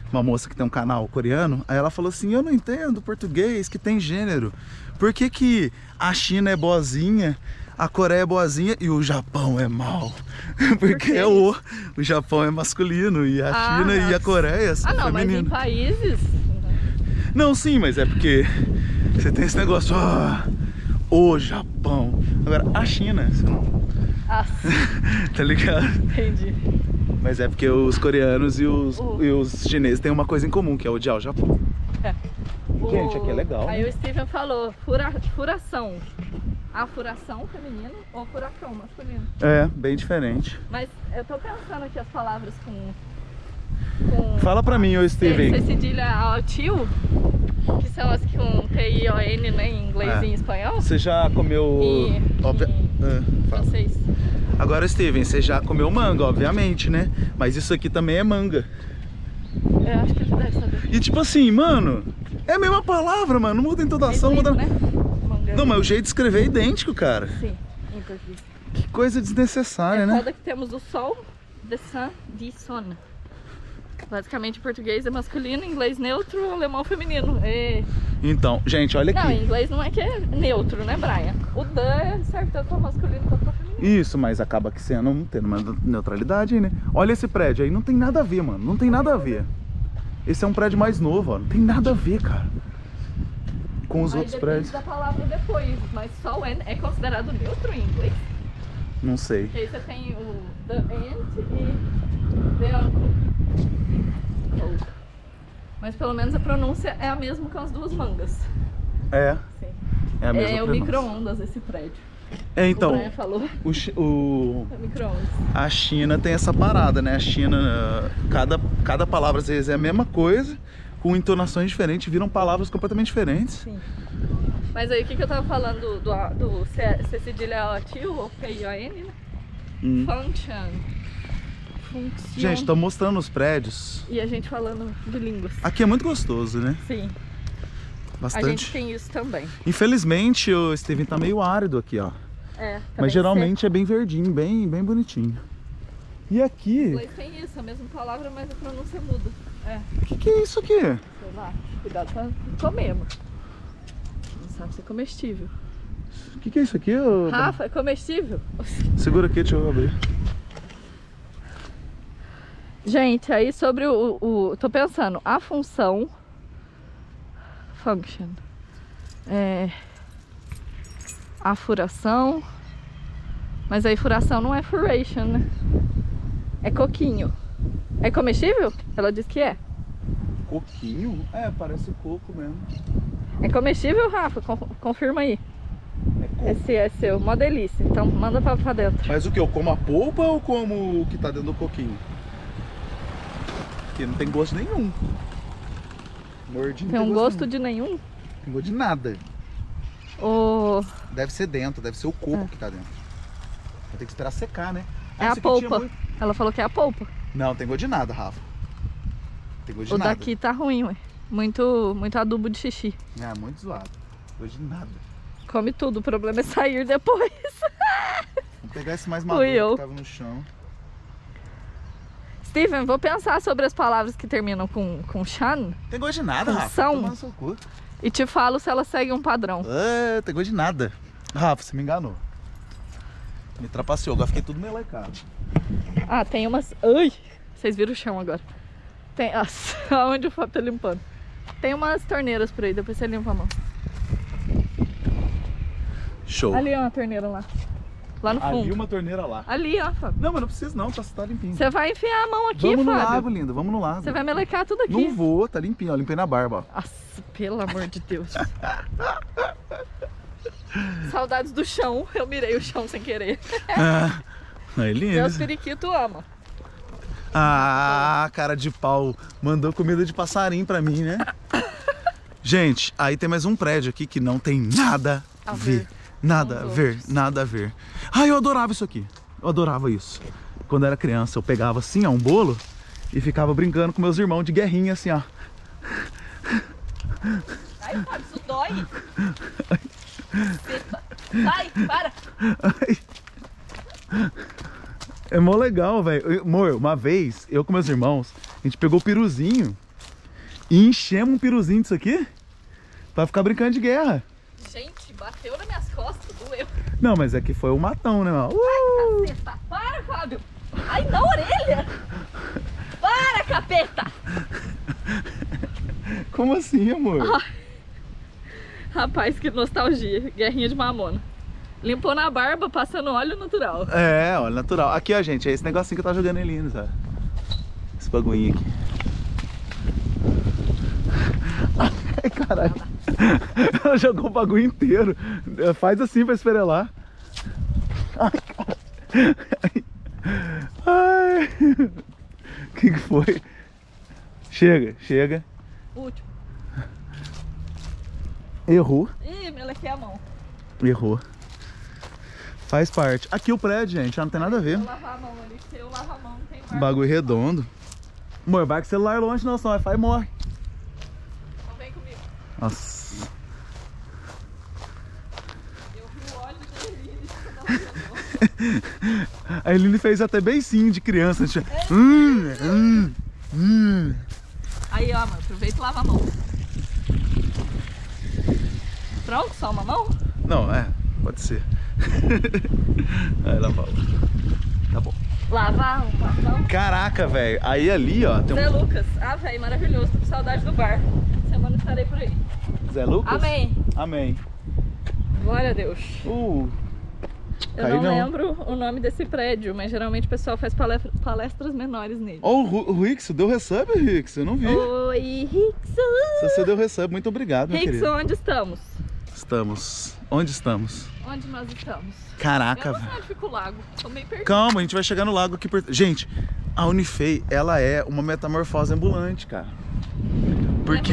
uma moça que tem um canal coreano, aí ela falou assim, eu não entendo português, que tem gênero. Por que que a China é boazinha, a Coreia é boazinha e o Japão é mal? Porque Por é o, o Japão é masculino e a Ah, China não. e a Coreia são Ah, não, mas em femininos. países... Não, sim, mas é porque você tem esse negócio, ah, o Japão. Agora, a China, você não... Ah, tá ligado? entendi. Mas é porque os coreanos e os, Uh. e os chineses têm uma coisa em comum, que é odiar o Japão. É. Gente, aqui é legal, Aí né? o Steven falou, fura... furação. A furação feminino ou furacão masculino. É, bem diferente. Mas eu tô pensando aqui as palavras com... com Fala pra mim, ô Steven. C cedilha ao tio, que são as com T I O N, né, em inglês É. e em espanhol. Você já comeu... E, Obvia- e Ah, fala. francês. Agora, Steven, você já comeu manga, obviamente, né? Mas isso aqui também é manga. Eu acho que ele deve saber. E tipo assim, mano, é a mesma palavra, mano. Não muda a entonação, É muda... né? Manga. Não, mas o jeito de escrever é idêntico, cara. Sim, em português. Que coisa desnecessária, É né? foda que temos o sol, the sun, the sun. Basicamente, português é masculino, inglês neutro, alemão feminino. E... Então, gente, olha Não, em aqui. inglês não é que é neutro, né, Brian? O the serve tanto para masculino quanto para feminino. Isso, mas acaba que sendo não tendo uma neutralidade aí, né? Olha esse prédio aí, não tem nada a ver, mano. Não tem nada a ver. Esse é um prédio mais novo, ó. Não tem nada a ver, cara. Com os Aí outros depende prédios. da palavra depois, mas só o N é considerado neutro em inglês. Não sei. Porque aí você tem o the ant e the uncle. Mas pelo menos a pronúncia é a mesma com as duas mangas. É, Sim. é a mesma É o pronúncia. micro-ondas esse prédio. É, O então, Brian falou. o, chi- o, É micro-ondas. a China tem essa parada, né? A China, cada, cada palavra às vezes é a mesma coisa, com entonações diferentes, viram palavras completamente diferentes. Sim. Mas aí o que, que eu tava falando do, do C, C cedilha O tio, ou P I O N, né? Hum. Function. Function. Gente, tô mostrando os prédios. E a gente falando de línguas. Aqui é muito gostoso, né? Sim. Bastante. A gente tem isso também. Infelizmente, o Steven tá meio árido aqui, ó. É. tá Mas bem geralmente é bem verdinho, bem, bem bonitinho. E seco. O aqui, inglês tem isso, a mesma palavra, mas a pronúncia muda. É, o que, que é isso aqui? sei lá. Cuidado pra comer, mano. Não sabe se é comestível. O que, que é isso aqui? ô- Rafa, é comestível? Segura aqui, deixa eu abrir. Gente, aí sobre o, o... Tô pensando, a função... Function. É... A furação... Mas aí furação não é furation, né? É coquinho. É comestível? Ela disse que é. Coquinho? É, parece coco mesmo. É comestível, Rafa? Con- confirma aí. É coco. Esse é seu. Uma delícia. Então manda pra, pra dentro. Mas o que? Eu como a polpa ou como o que tá dentro do coquinho? Porque não tem gosto nenhum. Mordinho. Tem um gosto gosto nenhum. de nenhum? Não tem gosto de nada. Ô... Deve ser dentro, deve ser o coco É. que tá dentro. Vai ter que esperar secar, né? É Ah, a esse aqui tinha polpa. muito- Ela falou que é a polpa. Não, tem gosto de nada, Rafa. Tem gosto de O nada. daqui tá ruim, ué. Muito, muito adubo de xixi. É, muito zoado. Gosto de nada. Come tudo, o problema é sair depois. Vamos pegar esse mais Fui maduro eu. que tava no chão. Steven, vou pensar sobre as palavras que terminam com, com chan Tem gosto de nada, Rafa. Função. Toma no seu cu. e te falo se elas seguem um padrão. É, tem gosto de nada. Rafa, você me enganou. Me trapaceou, agora fiquei tudo melecado. Ah, tem umas... Ai! Vocês viram o chão agora. Tem... Nossa, onde o Fábio tá limpando. Tem umas torneiras por aí, depois você limpa a mão. Show. Ali ó, uma torneira lá. Lá no fundo. Ali uma torneira lá. Ali, ó, Fábio. Não, mas não precisa não, tá, tá limpinho. Você vai enfiar a mão aqui, Vamos no Fábio. lago, linda, vamos no lago. Você vai melecar tudo aqui. Não vou, tá limpinho, ó, limpei na barba, ó. Nossa, pelo amor de Deus. Saudades do chão. Eu mirei o chão sem querer. Ah, aí, Meus lindo. periquitos amam. Ah, cara de pau. Mandou comida de passarinho pra mim, né? Gente, aí tem mais um prédio aqui que não tem nada a A ver. ver Nada a com os ver, outros. nada a ver. Ah, eu adorava isso aqui. Eu adorava isso. Quando eu era criança, eu pegava assim, ó, um bolo e ficava brincando com meus irmãos de guerrinha, assim, ó. Ai, Fábio, isso dói. Vai, para. É mó legal, velho. Amor, uma vez, eu com meus irmãos, a gente pegou o piruzinho E enchemos um piruzinho disso aqui pra ficar brincando de guerra. Gente, bateu nas minhas costas, doeu. Não, mas é que foi o matão, né? Uh! Ai, caceta. Para, Fábio. Ai, na orelha. Para, capeta. Como assim, amor? Ai. Rapaz, que nostalgia. Guerrinha de mamona. Limpou na barba, passando óleo natural. É, óleo natural. Aqui, ó, gente, é esse negocinho que eu tava jogando ele ainda, sabe? Esse bagulhinho aqui. Ai, caralho. Ela jogou o bagulho inteiro. Faz assim pra esferelar. Ai, caralho. Ai. O que que foi? Chega, chega. Último. Errou. Ih, me lequei a mão. Errou. Faz parte. Aqui o prédio, gente, já não tem nada a ver. Eu lavar a mão ali, se eu lavar a mão, não tem barba. Bagulho redondo. Amor, vai com o celular longe não, senão o Wi-Fi morre. Então vem comigo. Nossa. Eu vi o óleo da Eline. A Eline fez até bem sim de criança. Gente. É. Hum, hum, hum. Aí, ó, mano, aproveita e lava a mão. Pronto, só uma mão? Não, é, pode ser. Aí lá vai. Tá bom. Lavar um papão. Caraca, velho. Aí ali, ó. Tem um... Zé Lucas. Ah, velho, maravilhoso. Tô com saudade do bar. Semana estarei por aí. Zé Lucas? Amém. Amém. Glória a Deus. Uh. Eu Cai não, não lembro o nome desse prédio, mas geralmente o pessoal faz palestra, palestras menores nele. Ó, oh, o Rix, deu resub, Rix? Eu não vi. Oi, Rickson. Se você deu resub, muito obrigado, meu Rickson, querido. onde estamos? Estamos. Onde estamos? Onde nós estamos? Caraca, eu não sei velho. onde fica o lago. Tô meio perdido. Calma, a gente vai chegar no lago aqui por... Gente, a Unifei, ela é uma metamorfose ambulante, cara. Porque...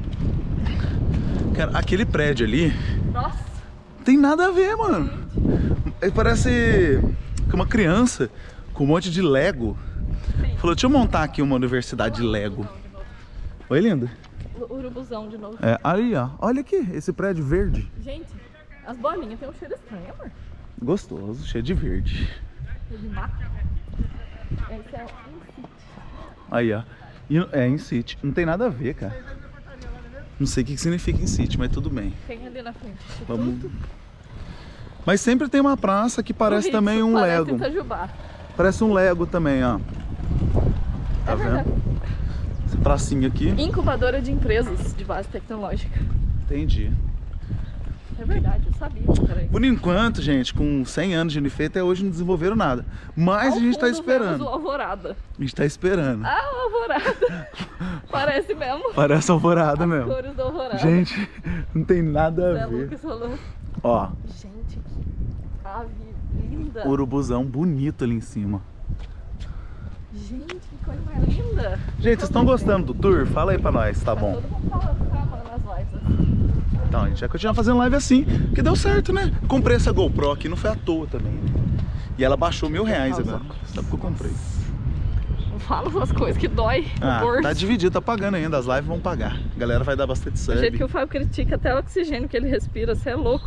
Cara, aquele prédio ali... Nossa. Tem nada a ver, mano. Ele parece uma criança com um monte de Lego. Sim. Falou, deixa eu montar aqui uma universidade de Lego. Oi, linda. O urubuzão de novo. É, aí, ó. Olha aqui, esse prédio verde. Gente, as bolinhas tem um cheiro estranho, amor. Gostoso, cheio de verde. Cheiro de mato. Esse é um sítio. Aí, ó. E, é, em City. Não tem nada a ver, cara. Não sei o que significa em City, mas tudo bem. Tem ali na frente. Vamos... Mas sempre tem uma praça que parece Rickson, também um parece Lego. Itajubá. Parece um Lego também, ó. Tá É vendo? verdade. Essa pracinha aqui. Incubadora de empresas de base tecnológica. Entendi. É verdade, eu sabia. Peraí. Por enquanto, gente, com cem anos de Unifei, até hoje não desenvolveram nada. Mas Ao a gente tá fundo esperando. vemos o Alvorada. A gente tá esperando. Ah, o Alvorada. Parece mesmo. Parece alvorada As mesmo. cores do Alvorada. Gente, não tem nada Zé a ver. Lucas falou. Ó, Gente, que ave linda. urubuzão bonito ali em cima. Gente, que coisa mais linda. Gente, vocês estão gostando do tour? Fala aí pra nós, tá Tá bom? todo mundo falando, tá, mano, nas lives. Então, a gente vai continuar fazendo live assim, que deu certo, né? Comprei essa GoPro aqui, não foi à toa também. E ela baixou mil reais agora. Sabe o que eu comprei? Não fala essas coisas que dói Ah, o bolso. tá dividido, tá pagando ainda. As lives vão pagar. A galera vai dar bastante Do jeito que sub. o Fábio critica até o oxigênio que ele respira, você é louco.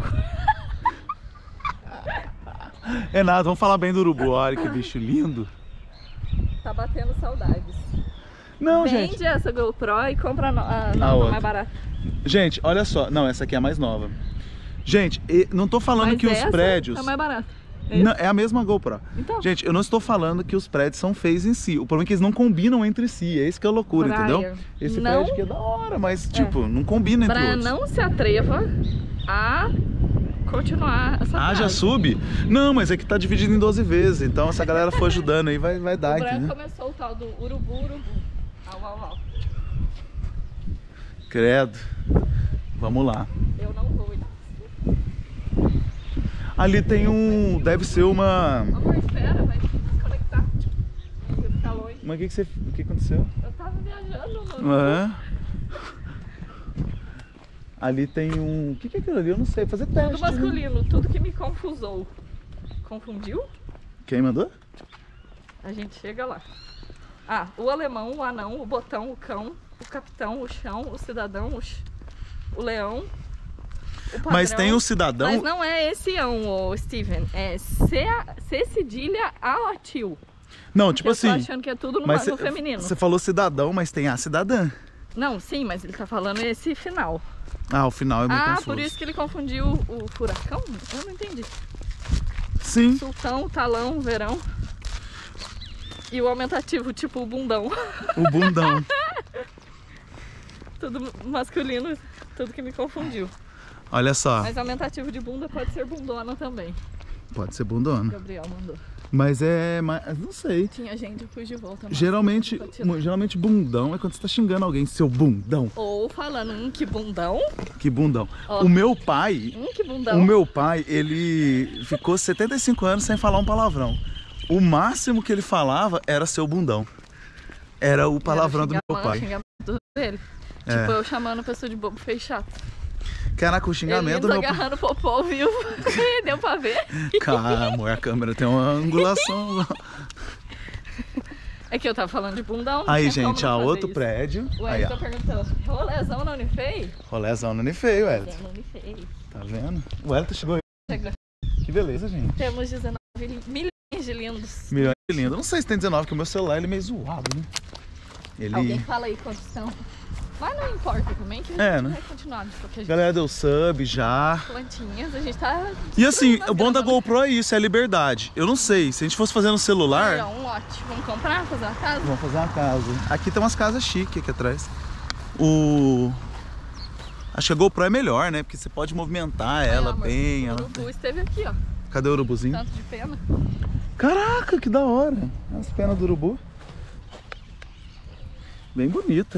É nada, vamos falar bem do urubu. Olha que bicho lindo. Tá batendo saudades. Não, Vende gente. essa GoPro e compra a, no- a A nova outra. mais barata. Gente, olha só. Não, essa aqui é a mais nova. Gente, e- não tô falando Mas que os essa prédios... é mais barata. É Não, isso? é a mesma GoPro. Então. Gente, eu não estou falando que os prédios são feios em si. O problema é que eles não combinam entre si. É isso que é loucura, Brian, entendeu? Esse não- prédio aqui é da hora, mas, tipo, não combina entre Pra outros. não se atreva a continuar essa Ah, já frase. sube? Não, mas é que tá dividido em doze vezes. Então, se a galera for ajudando aí, vai, vai dar, O Brian entendeu? começou o tal do urubu, urubu. Au, au, au. Credo. Vamos lá. Eu não vou. Ali tem um... Deve ser uma... Amor, espera, vai desconectar. Vai ficar longe. Mas o que, que, você... o que aconteceu? Eu tava viajando, mano. É. Ali tem um... O que, que é aquilo ali? Eu não sei. Fazer teste. Tudo masculino, tudo que me confusou. Confundiu? Quem mandou? A gente chega lá. Ah, o alemão, o anão, o botão, o cão, o capitão, o chão, o cidadão, o, ch- o leão, o padrão. Mas tem o cidadão... Mas não é esse ão, ô Steven. É C, C cedilha A O tio. Não, tipo eu assim... tô achando que é tudo no, Mas no cê- feminino. Você falou cidadão, mas tem a cidadã. Não, sim, mas ele tá falando esse final. Ah, o final é muito Ah, confuso. por isso que ele confundiu o furacão? Eu não entendi. Sim. Sultão, talão, verão. E o aumentativo, tipo o bundão. O bundão. Tudo masculino, tudo que me confundiu. Olha só. Mas aumentativo de bunda pode ser bundona também. Pode ser bundona. Gabriel mandou. Mas é... Mas, não sei. Tinha gente, eu fui de volta. Mas Geralmente, não pode tirar. geralmente bundão é quando você tá xingando alguém. Seu bundão. Ou falando, hum, que bundão. Que bundão. Ó. O meu pai... Hum, que bundão. O meu pai, ele ficou setenta e cinco anos sem falar um palavrão. O máximo que ele falava era seu bundão. Era o palavrão do meu pai. Xingamento dele. É. Tipo, eu chamando a pessoa de bobo feio chato. Caraca, o xingamento do Ele meu pai. agarrando o popô ao vivo. Deu pra ver? Cara, amor, a câmera tem uma angulação. É que eu tava falando de bundão. Não Aí, tinha como gente, não ó, fazer outro isso. prédio. O Aí, Elton ó. tá perguntando, rolezão na Unifei? Rolezão no Unifei, o Elton. É, na Unifei. Tá vendo? O Elton chegou aí. Chega. Que beleza, gente. Temos dezenove milhões de lindos. Milhões de lindo. Não sei se tem dezenove, porque o meu celular ele é meio zoado, né? Ele... Alguém fala aí quantos são. Mas não importa também, que a gente É, né? vai continuar de qualquer A jeito. galera deu sub já. Plantinhas, a gente tá... E assim, destruindo o bom da as gramas. GoPro é isso, é a liberdade. Eu não sei, se a gente fosse fazer no Aí, celular... ó, um lote. Vamos comprar, fazer uma casa? Vamos fazer uma casa. Aqui tem umas casas chiques aqui atrás. O... Acho que a GoPro é melhor, né? Porque você pode movimentar ela Aí, amor, bem. O Ela... urubu esteve aqui, ó. Cadê o urubuzinho? Tanto de pena. Caraca, que da hora. As penas do urubu. Bem bonita.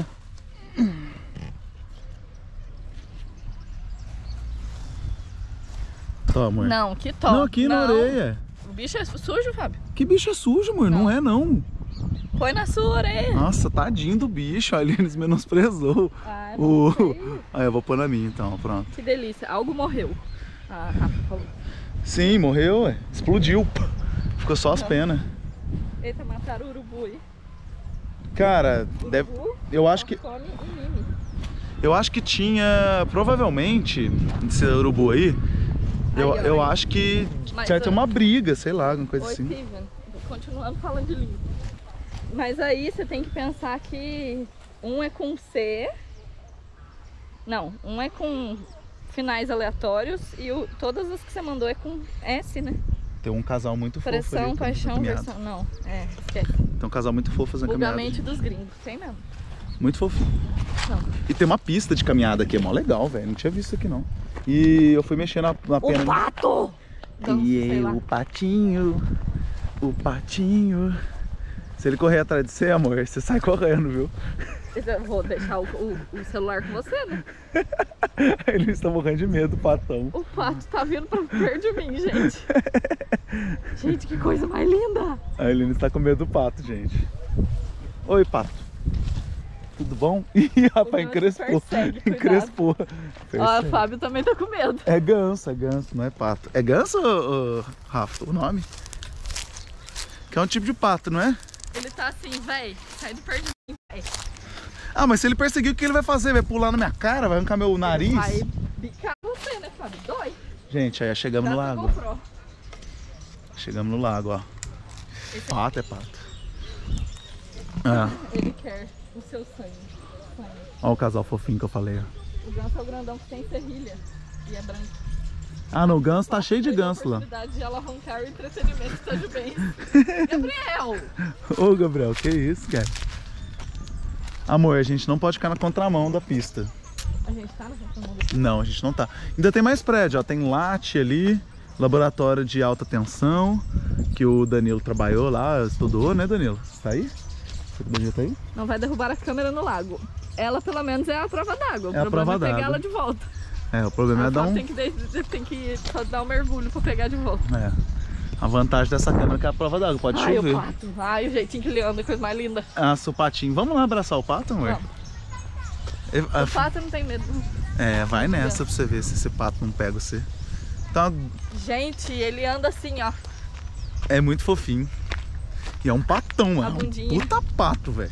Toma, amor. Não, que top. Não, aqui na orelha. O bicho é sujo, Fábio. Que bicho é sujo, amor. Não, Não. é, não. Põe na sua orelha. Nossa, tadinho do bicho. A Aline menosprezou. Ah, O... não sei. Aí eu vou pôr na minha, então. Pronto. Que delícia. Algo morreu. Ah, Rafa falou. Sim, morreu, ué. Explodiu. Ficou só as penas. Eita, mataram o urubu aí. Cara, deve... Urubu, eu acho que come e mime. eu acho que tinha, provavelmente, esse urubu aí, eu, Aí, ó, eu aí. acho que Mas, tinha ter ó, uma briga, sei lá, alguma coisa Oi, assim. Steven. Continuando falando de língua. Mas aí você tem que pensar que um é com C. Não, um é com finais aleatórios e o, todas as que você mandou é com S, né? Tem um casal muito fofo Pressão, ali, paixão, caminhada. versão. Não, é, esquece. Tem um casal muito fofo fazendo caminhada. Vulgamente dos gringos, tem mesmo. Muito fofo. Não. E tem uma pista de caminhada aqui, é mó legal, velho. Não tinha visto aqui, não. E eu fui mexer na, na pena. O pato! Então, e sei lá. o patinho, o patinho. Se ele correr atrás de você, amor, você sai correndo, viu? Eu vou deixar o, o, o celular com você, né? Eles estão morrendo de medo, patão. O pato tá vindo pra perto de mim, gente. Gente, que coisa mais linda! A Eline está com medo do pato, gente. Oi, pato. Tudo bom? Ih, rapaz, meu encrespou. persegue, cuidado. Encrespou. Ó, o Persegue. Fábio também tá com medo. É ganso, é ganso, não é pato. É ganso, ô, ô, Rafa, o nome? Que é um tipo de pato, não é? Ele tá assim, véi, sai de perto de mim, véi. Ah, mas se ele perseguir, o que ele vai fazer? Vai pular na minha cara? Vai arrancar meu nariz? Vai bicar você, né, Fábio? Dói. Gente, aí chegamos no Já lago. pegou pro. Chegamos no lago, ó. Esse Pato é pato. Ah, Ele quer o seu sangue. sangue. ó o casal fofinho que eu falei, ó. O ganso é o grandão que tem serrilha e é branco. Ah, no ganso tá cheio de Tem a ganso lá. oportunidade de alavancar o entretenimento esteja bem. Gabriel! Ô, Gabriel, que isso, cara? Amor, a gente não pode ficar na contramão da pista. A gente tá na contramão. Não, a gente não tá. Ainda tem mais prédio, ó. Tem Late ali, laboratório de alta tensão, que o Danilo trabalhou lá, estudou, né, Danilo? Você tá aí? Você que o Danilo tá aí? Não vai derrubar a câmera no lago. Ela, pelo menos, é a prova d'água. O É a problema prova é pegar d'água. ela de volta. É, o problema é A dar Fábio um... tem que, tem que só dar um mergulho pra pegar de volta. É. A vantagem dessa câmera é que é a prova d'água, pode Ai, chover. o pato. Ai, o jeitinho que ele anda, coisa mais linda. Ah, o patinho. Vamos lá abraçar o pato, amor? Vamos. É, O pato não tem medo. é, vai nessa pra você ver se esse pato não pega você. Tá, Gente, ele anda assim, ó. é muito fofinho. E é um patão, mano. Um bundinha. puta pato, velho.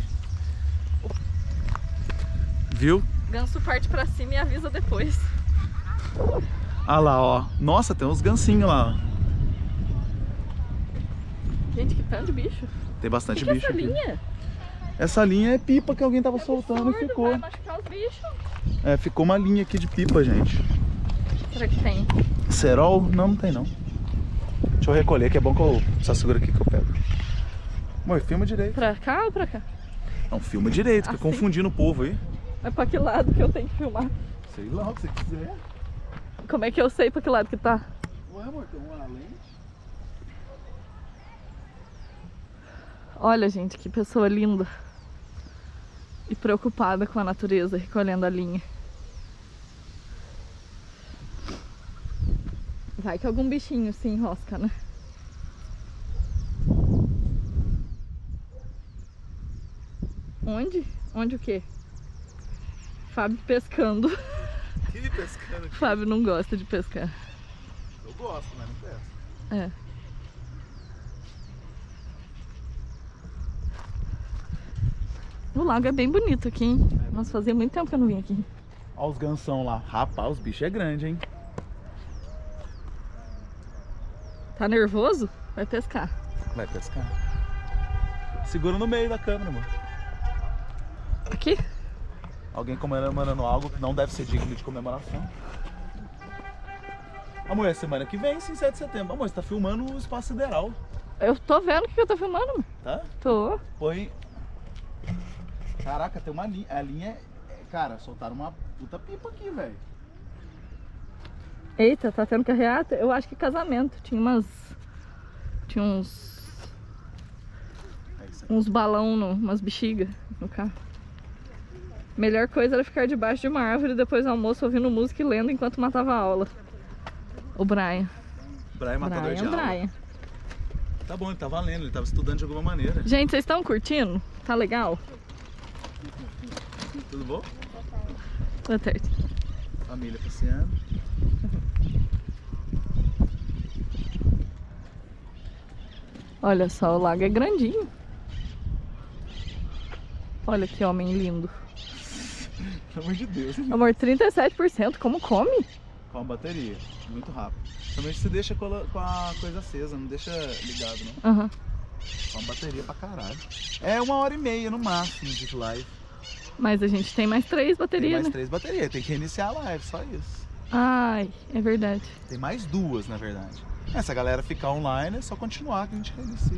Viu? Ganso parte pra cima e avisa depois. Ah lá, ó. Nossa, tem uns gansinhos lá, ó. Gente, que tanto de bicho. Tem bastante que bicho que é essa aqui. linha? Essa linha é pipa que alguém tava soltando e ficou. Vai machucar os bichos. É, ficou uma linha aqui de pipa, gente. Será que tem? Cerol? Não, não tem não. Deixa eu recolher, que é bom que eu só segura aqui que eu pego. Amor, filma direito. Pra cá ou pra cá? Não, filma direito, fica Assim? confundindo o povo aí. É pra que lado que eu tenho que filmar? Sei lá, o que você quiser. Como é que eu sei pra que lado que tá? Ué, amor, tem uma lente. Olha, gente, que pessoa linda. E preocupada com a natureza, recolhendo a linha. Vai que algum bichinho se enrosca, né? Onde? Onde o quê? Fábio pescando. Que pescando aqui? Fábio não gosta de pescar. Eu gosto, mas não pesco. É. O lago é bem bonito aqui, hein? Nossa, fazia muito tempo que eu não vim aqui. Olha os gansão lá. Rapaz, os bichos é grande, hein? Tá nervoso? Vai pescar. Vai pescar. Segura no meio da câmera, amor. Aqui? Alguém comemorando algo que não deve ser digno de comemoração. Amor, é semana que vem, sim, sete de setembro. Amor, você tá filmando o espaço sideral. Eu tô vendo o que eu tô filmando, mano. Tá? Tô. Põe. Caraca, tem uma linha. A linha é. Cara, soltaram uma puta pipa aqui, velho. Eita, tá tendo carreata? Eu acho que casamento. Tinha umas... Tinha uns... É isso aqui. Uns balão, no... umas bexigas no carro. Melhor coisa era ficar debaixo de uma árvore depois do almoço ouvindo música e lendo enquanto matava a aula. O Brian. Brian matador Brian, de aula. Brian. Tá bom, ele tá valendo, ele tava estudando de alguma maneira. Gente, vocês estão curtindo? Tá legal? Tudo bom? Boa tarde. Família passeando. Olha só, o lago é grandinho. Olha que homem lindo. Pelo amor de Deus. Amor, trinta e sete por cento, como come? Com a bateria, muito rápido. Somente se deixa com a coisa acesa, não deixa ligado, não. Aham. Com a bateria pra caralho. É uma hora e meia no máximo de live. Mas a gente tem mais três Tem baterias, mais né? três baterias, tem que reiniciar a live, só isso. Ai, é verdade. Tem mais duas, na verdade. É, se a galera ficar online, é só continuar que a gente reinicia.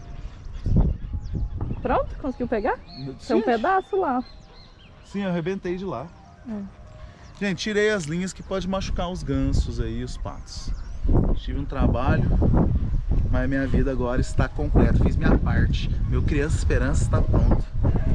Pronto? Conseguiu pegar? Meu Tem um Deus. pedaço lá. Sim, eu arrebentei de lá. É. Gente, tirei as linhas que pode machucar os gansos aí, os patos. Tive um trabalho, mas minha vida agora está completa. Fiz minha parte. Meu Criança Esperança está pronto.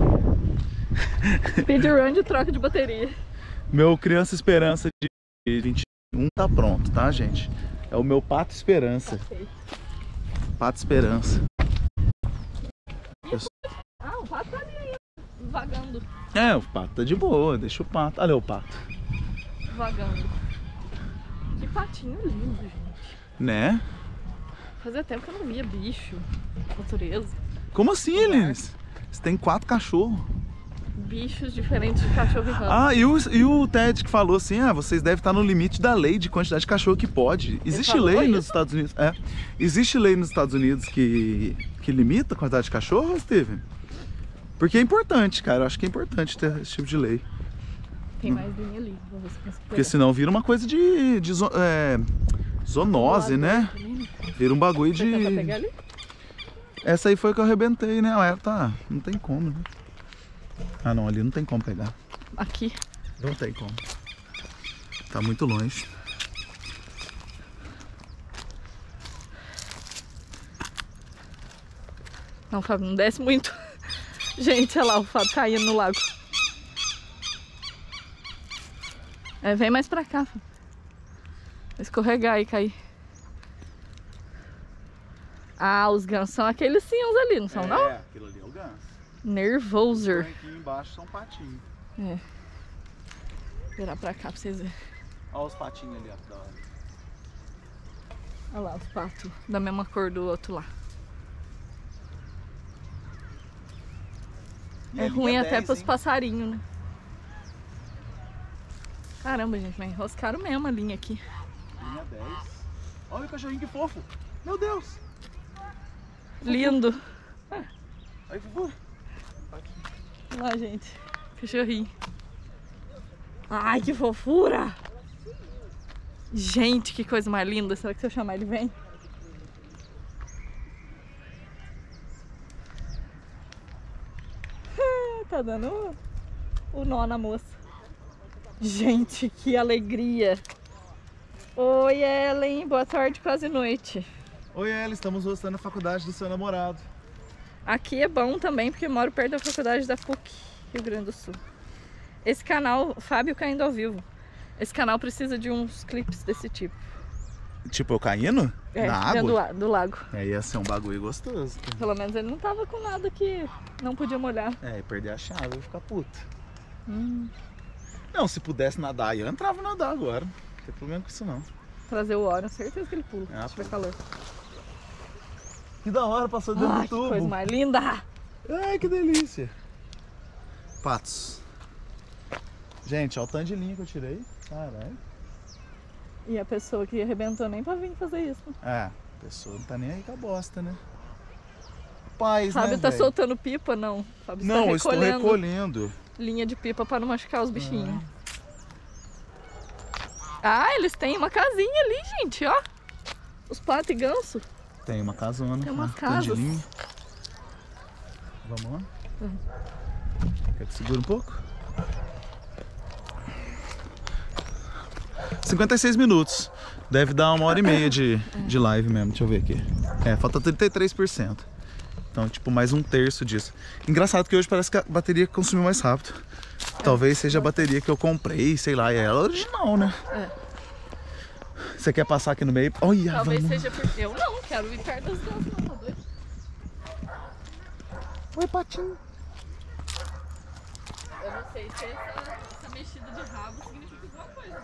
Speedrun de troca de bateria. Meu Criança Esperança de vinte e um tá pronto, tá, gente? É o meu Pato Esperança. Pato Esperança. Eu... Ah, o pato tá ali ainda, vagando. É, o pato tá de boa, deixa o pato. Olha o pato. Vagando. Que patinho lindo, gente. Né? Fazia tempo que eu não via bicho, natureza. Como assim, Elines? Você tem quatro cachorros. Bichos diferentes de cachorro e rato. Ah, e o, e o Ted que falou assim, ah, vocês devem estar no limite da lei de quantidade de cachorro que pode. Existe falou lei isso? nos Estados Unidos, é. Existe lei nos Estados Unidos que, que limita a quantidade de cachorro, Steven? Porque é importante, cara, eu acho que é importante ter esse tipo de lei. Tem mais linha ali, vou ver se consigo Porque senão vira uma coisa de, de zo- é, zoonose, né? Vira um bagulho Você tenta de... pegar ali? Essa aí foi que eu arrebentei, né? Ué, tá, não tem como, né? Ah não, ali não tem como pegar. Aqui. Não tem como. Tá muito longe. Não, Fábio, não desce muito. Gente, olha lá o Fábio caindo no lago. É, vem mais pra cá, Fábio. Vai escorregar e cair. Ah, os gansos são aqueles cinzas ali, não são não? É, aquilo ali é o ganso. Nervoser. Aqui embaixo são patinhos. É. Vou virar pra cá pra vocês verem. Olha os patinhos ali, ó, da hora. Olha lá os patos da mesma cor do outro lá. E É a ruim linha até dez, pros hein? passarinhos, né? Caramba, gente, mas enroscaram mesmo a linha aqui. Linha dez. Olha o cachorrinho que fofo. Meu Deus. Lindo. Aí, Fufu. Aqui. Olha lá, gente. Cachorrinho. Ai, que fofura! Gente, que coisa mais linda. Será que se eu chamar ele vem? Tá dando o nó na moça. Gente, que alegria. Oi, Ellen. Boa tarde, quase noite. Oi, Ellen. Estamos gostando da faculdade do seu namorado. Aqui é bom também, porque eu moro perto da faculdade da P U C, Rio Grande do Sul. Esse canal, Fábio caindo ao vivo. Esse canal precisa de uns clipes desse tipo. Tipo, eu caindo? É, na água? dentro do, do lago. É, ia ser um bagulho gostoso. Pelo menos ele não tava com nada que não podia molhar. É, e perder a chave, eu ia ficar puto. Hum. Não, se pudesse nadar, eu entrava nadar agora. Não tem problema com isso não. Trazer o Orion, certeza que ele pula. Ah, se tiver calor. Que da hora, passou dentro Ai, do que tubo. coisa mais linda! Ai, que delícia. Patos. Gente, olha o tanto de linha que eu tirei. Caralho. E a pessoa que arrebentou nem pra vir fazer isso. É, a pessoa não tá nem aí com a bosta, né? Paz, Fábio né, tá véio? soltando pipa? Não. Fábio Não, está eu estou recolhendo recolhendo. linha de pipa pra não machucar os bichinhos. Ah, ah eles têm uma casinha ali, gente, ó. Os patos e ganso. Tem uma casona. Tem umas um tanto de casas. linha. Vamos lá? Uhum. Quer que segure um pouco? cinquenta e seis minutos. Deve dar uma hora e meia de, de live mesmo. Deixa eu ver aqui. É, falta trinta e três por cento. Então, tipo, mais um terço disso. Engraçado que hoje parece que a bateria consumiu mais rápido. Talvez seja a bateria que eu comprei, sei lá. E é ela original, né? É. Você quer passar aqui no meio? Olha, Talvez vamos... seja porque eu não quero ir perto das duas, não, tá doido? Oi, patinho. Eu não sei se essa, essa mexida de rabo significa alguma coisa.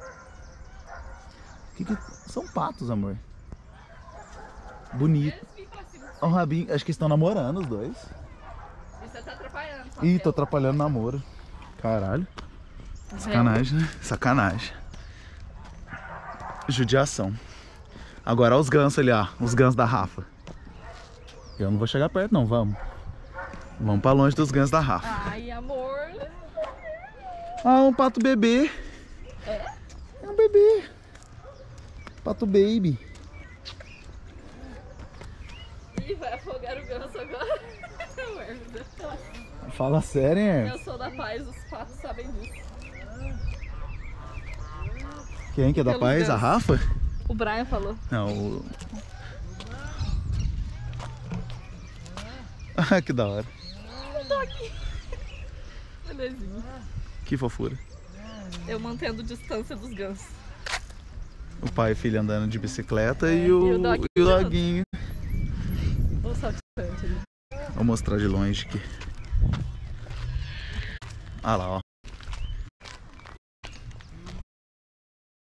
Que que... São patos, amor. Bonito. Eles ficam assim. Olha o rabinho. Acho que estão namorando os dois. E você tá atrapalhando. Ih, tô atrapalhando o namoro. Caralho. Sacanagem, né? Sacanagem. Judiação. Agora olha os gansos ali, ó. Os gansos da Rafa. Eu não vou chegar perto não, vamos. Vamos pra longe dos gansos da Rafa. Ai, amor. Ah, um pato bebê. É? É um bebê. Pato baby. Ih, vai afogar o ganso agora. Fala sério, hein? Eu sou da paz, os patos sabem disso. Quem que é da Pelos paz? A gansos. Rafa? O Brian falou. Não, o... Ah, que da hora. Eu tô aqui. Belezinha. Que fofura. Eu mantendo distância dos gansos. O pai e filho andando de bicicleta É, e, o, e o doguinho e o junto. doguinho. Ou saltitante ali. Vou mostrar de longe aqui. Ah lá, ó.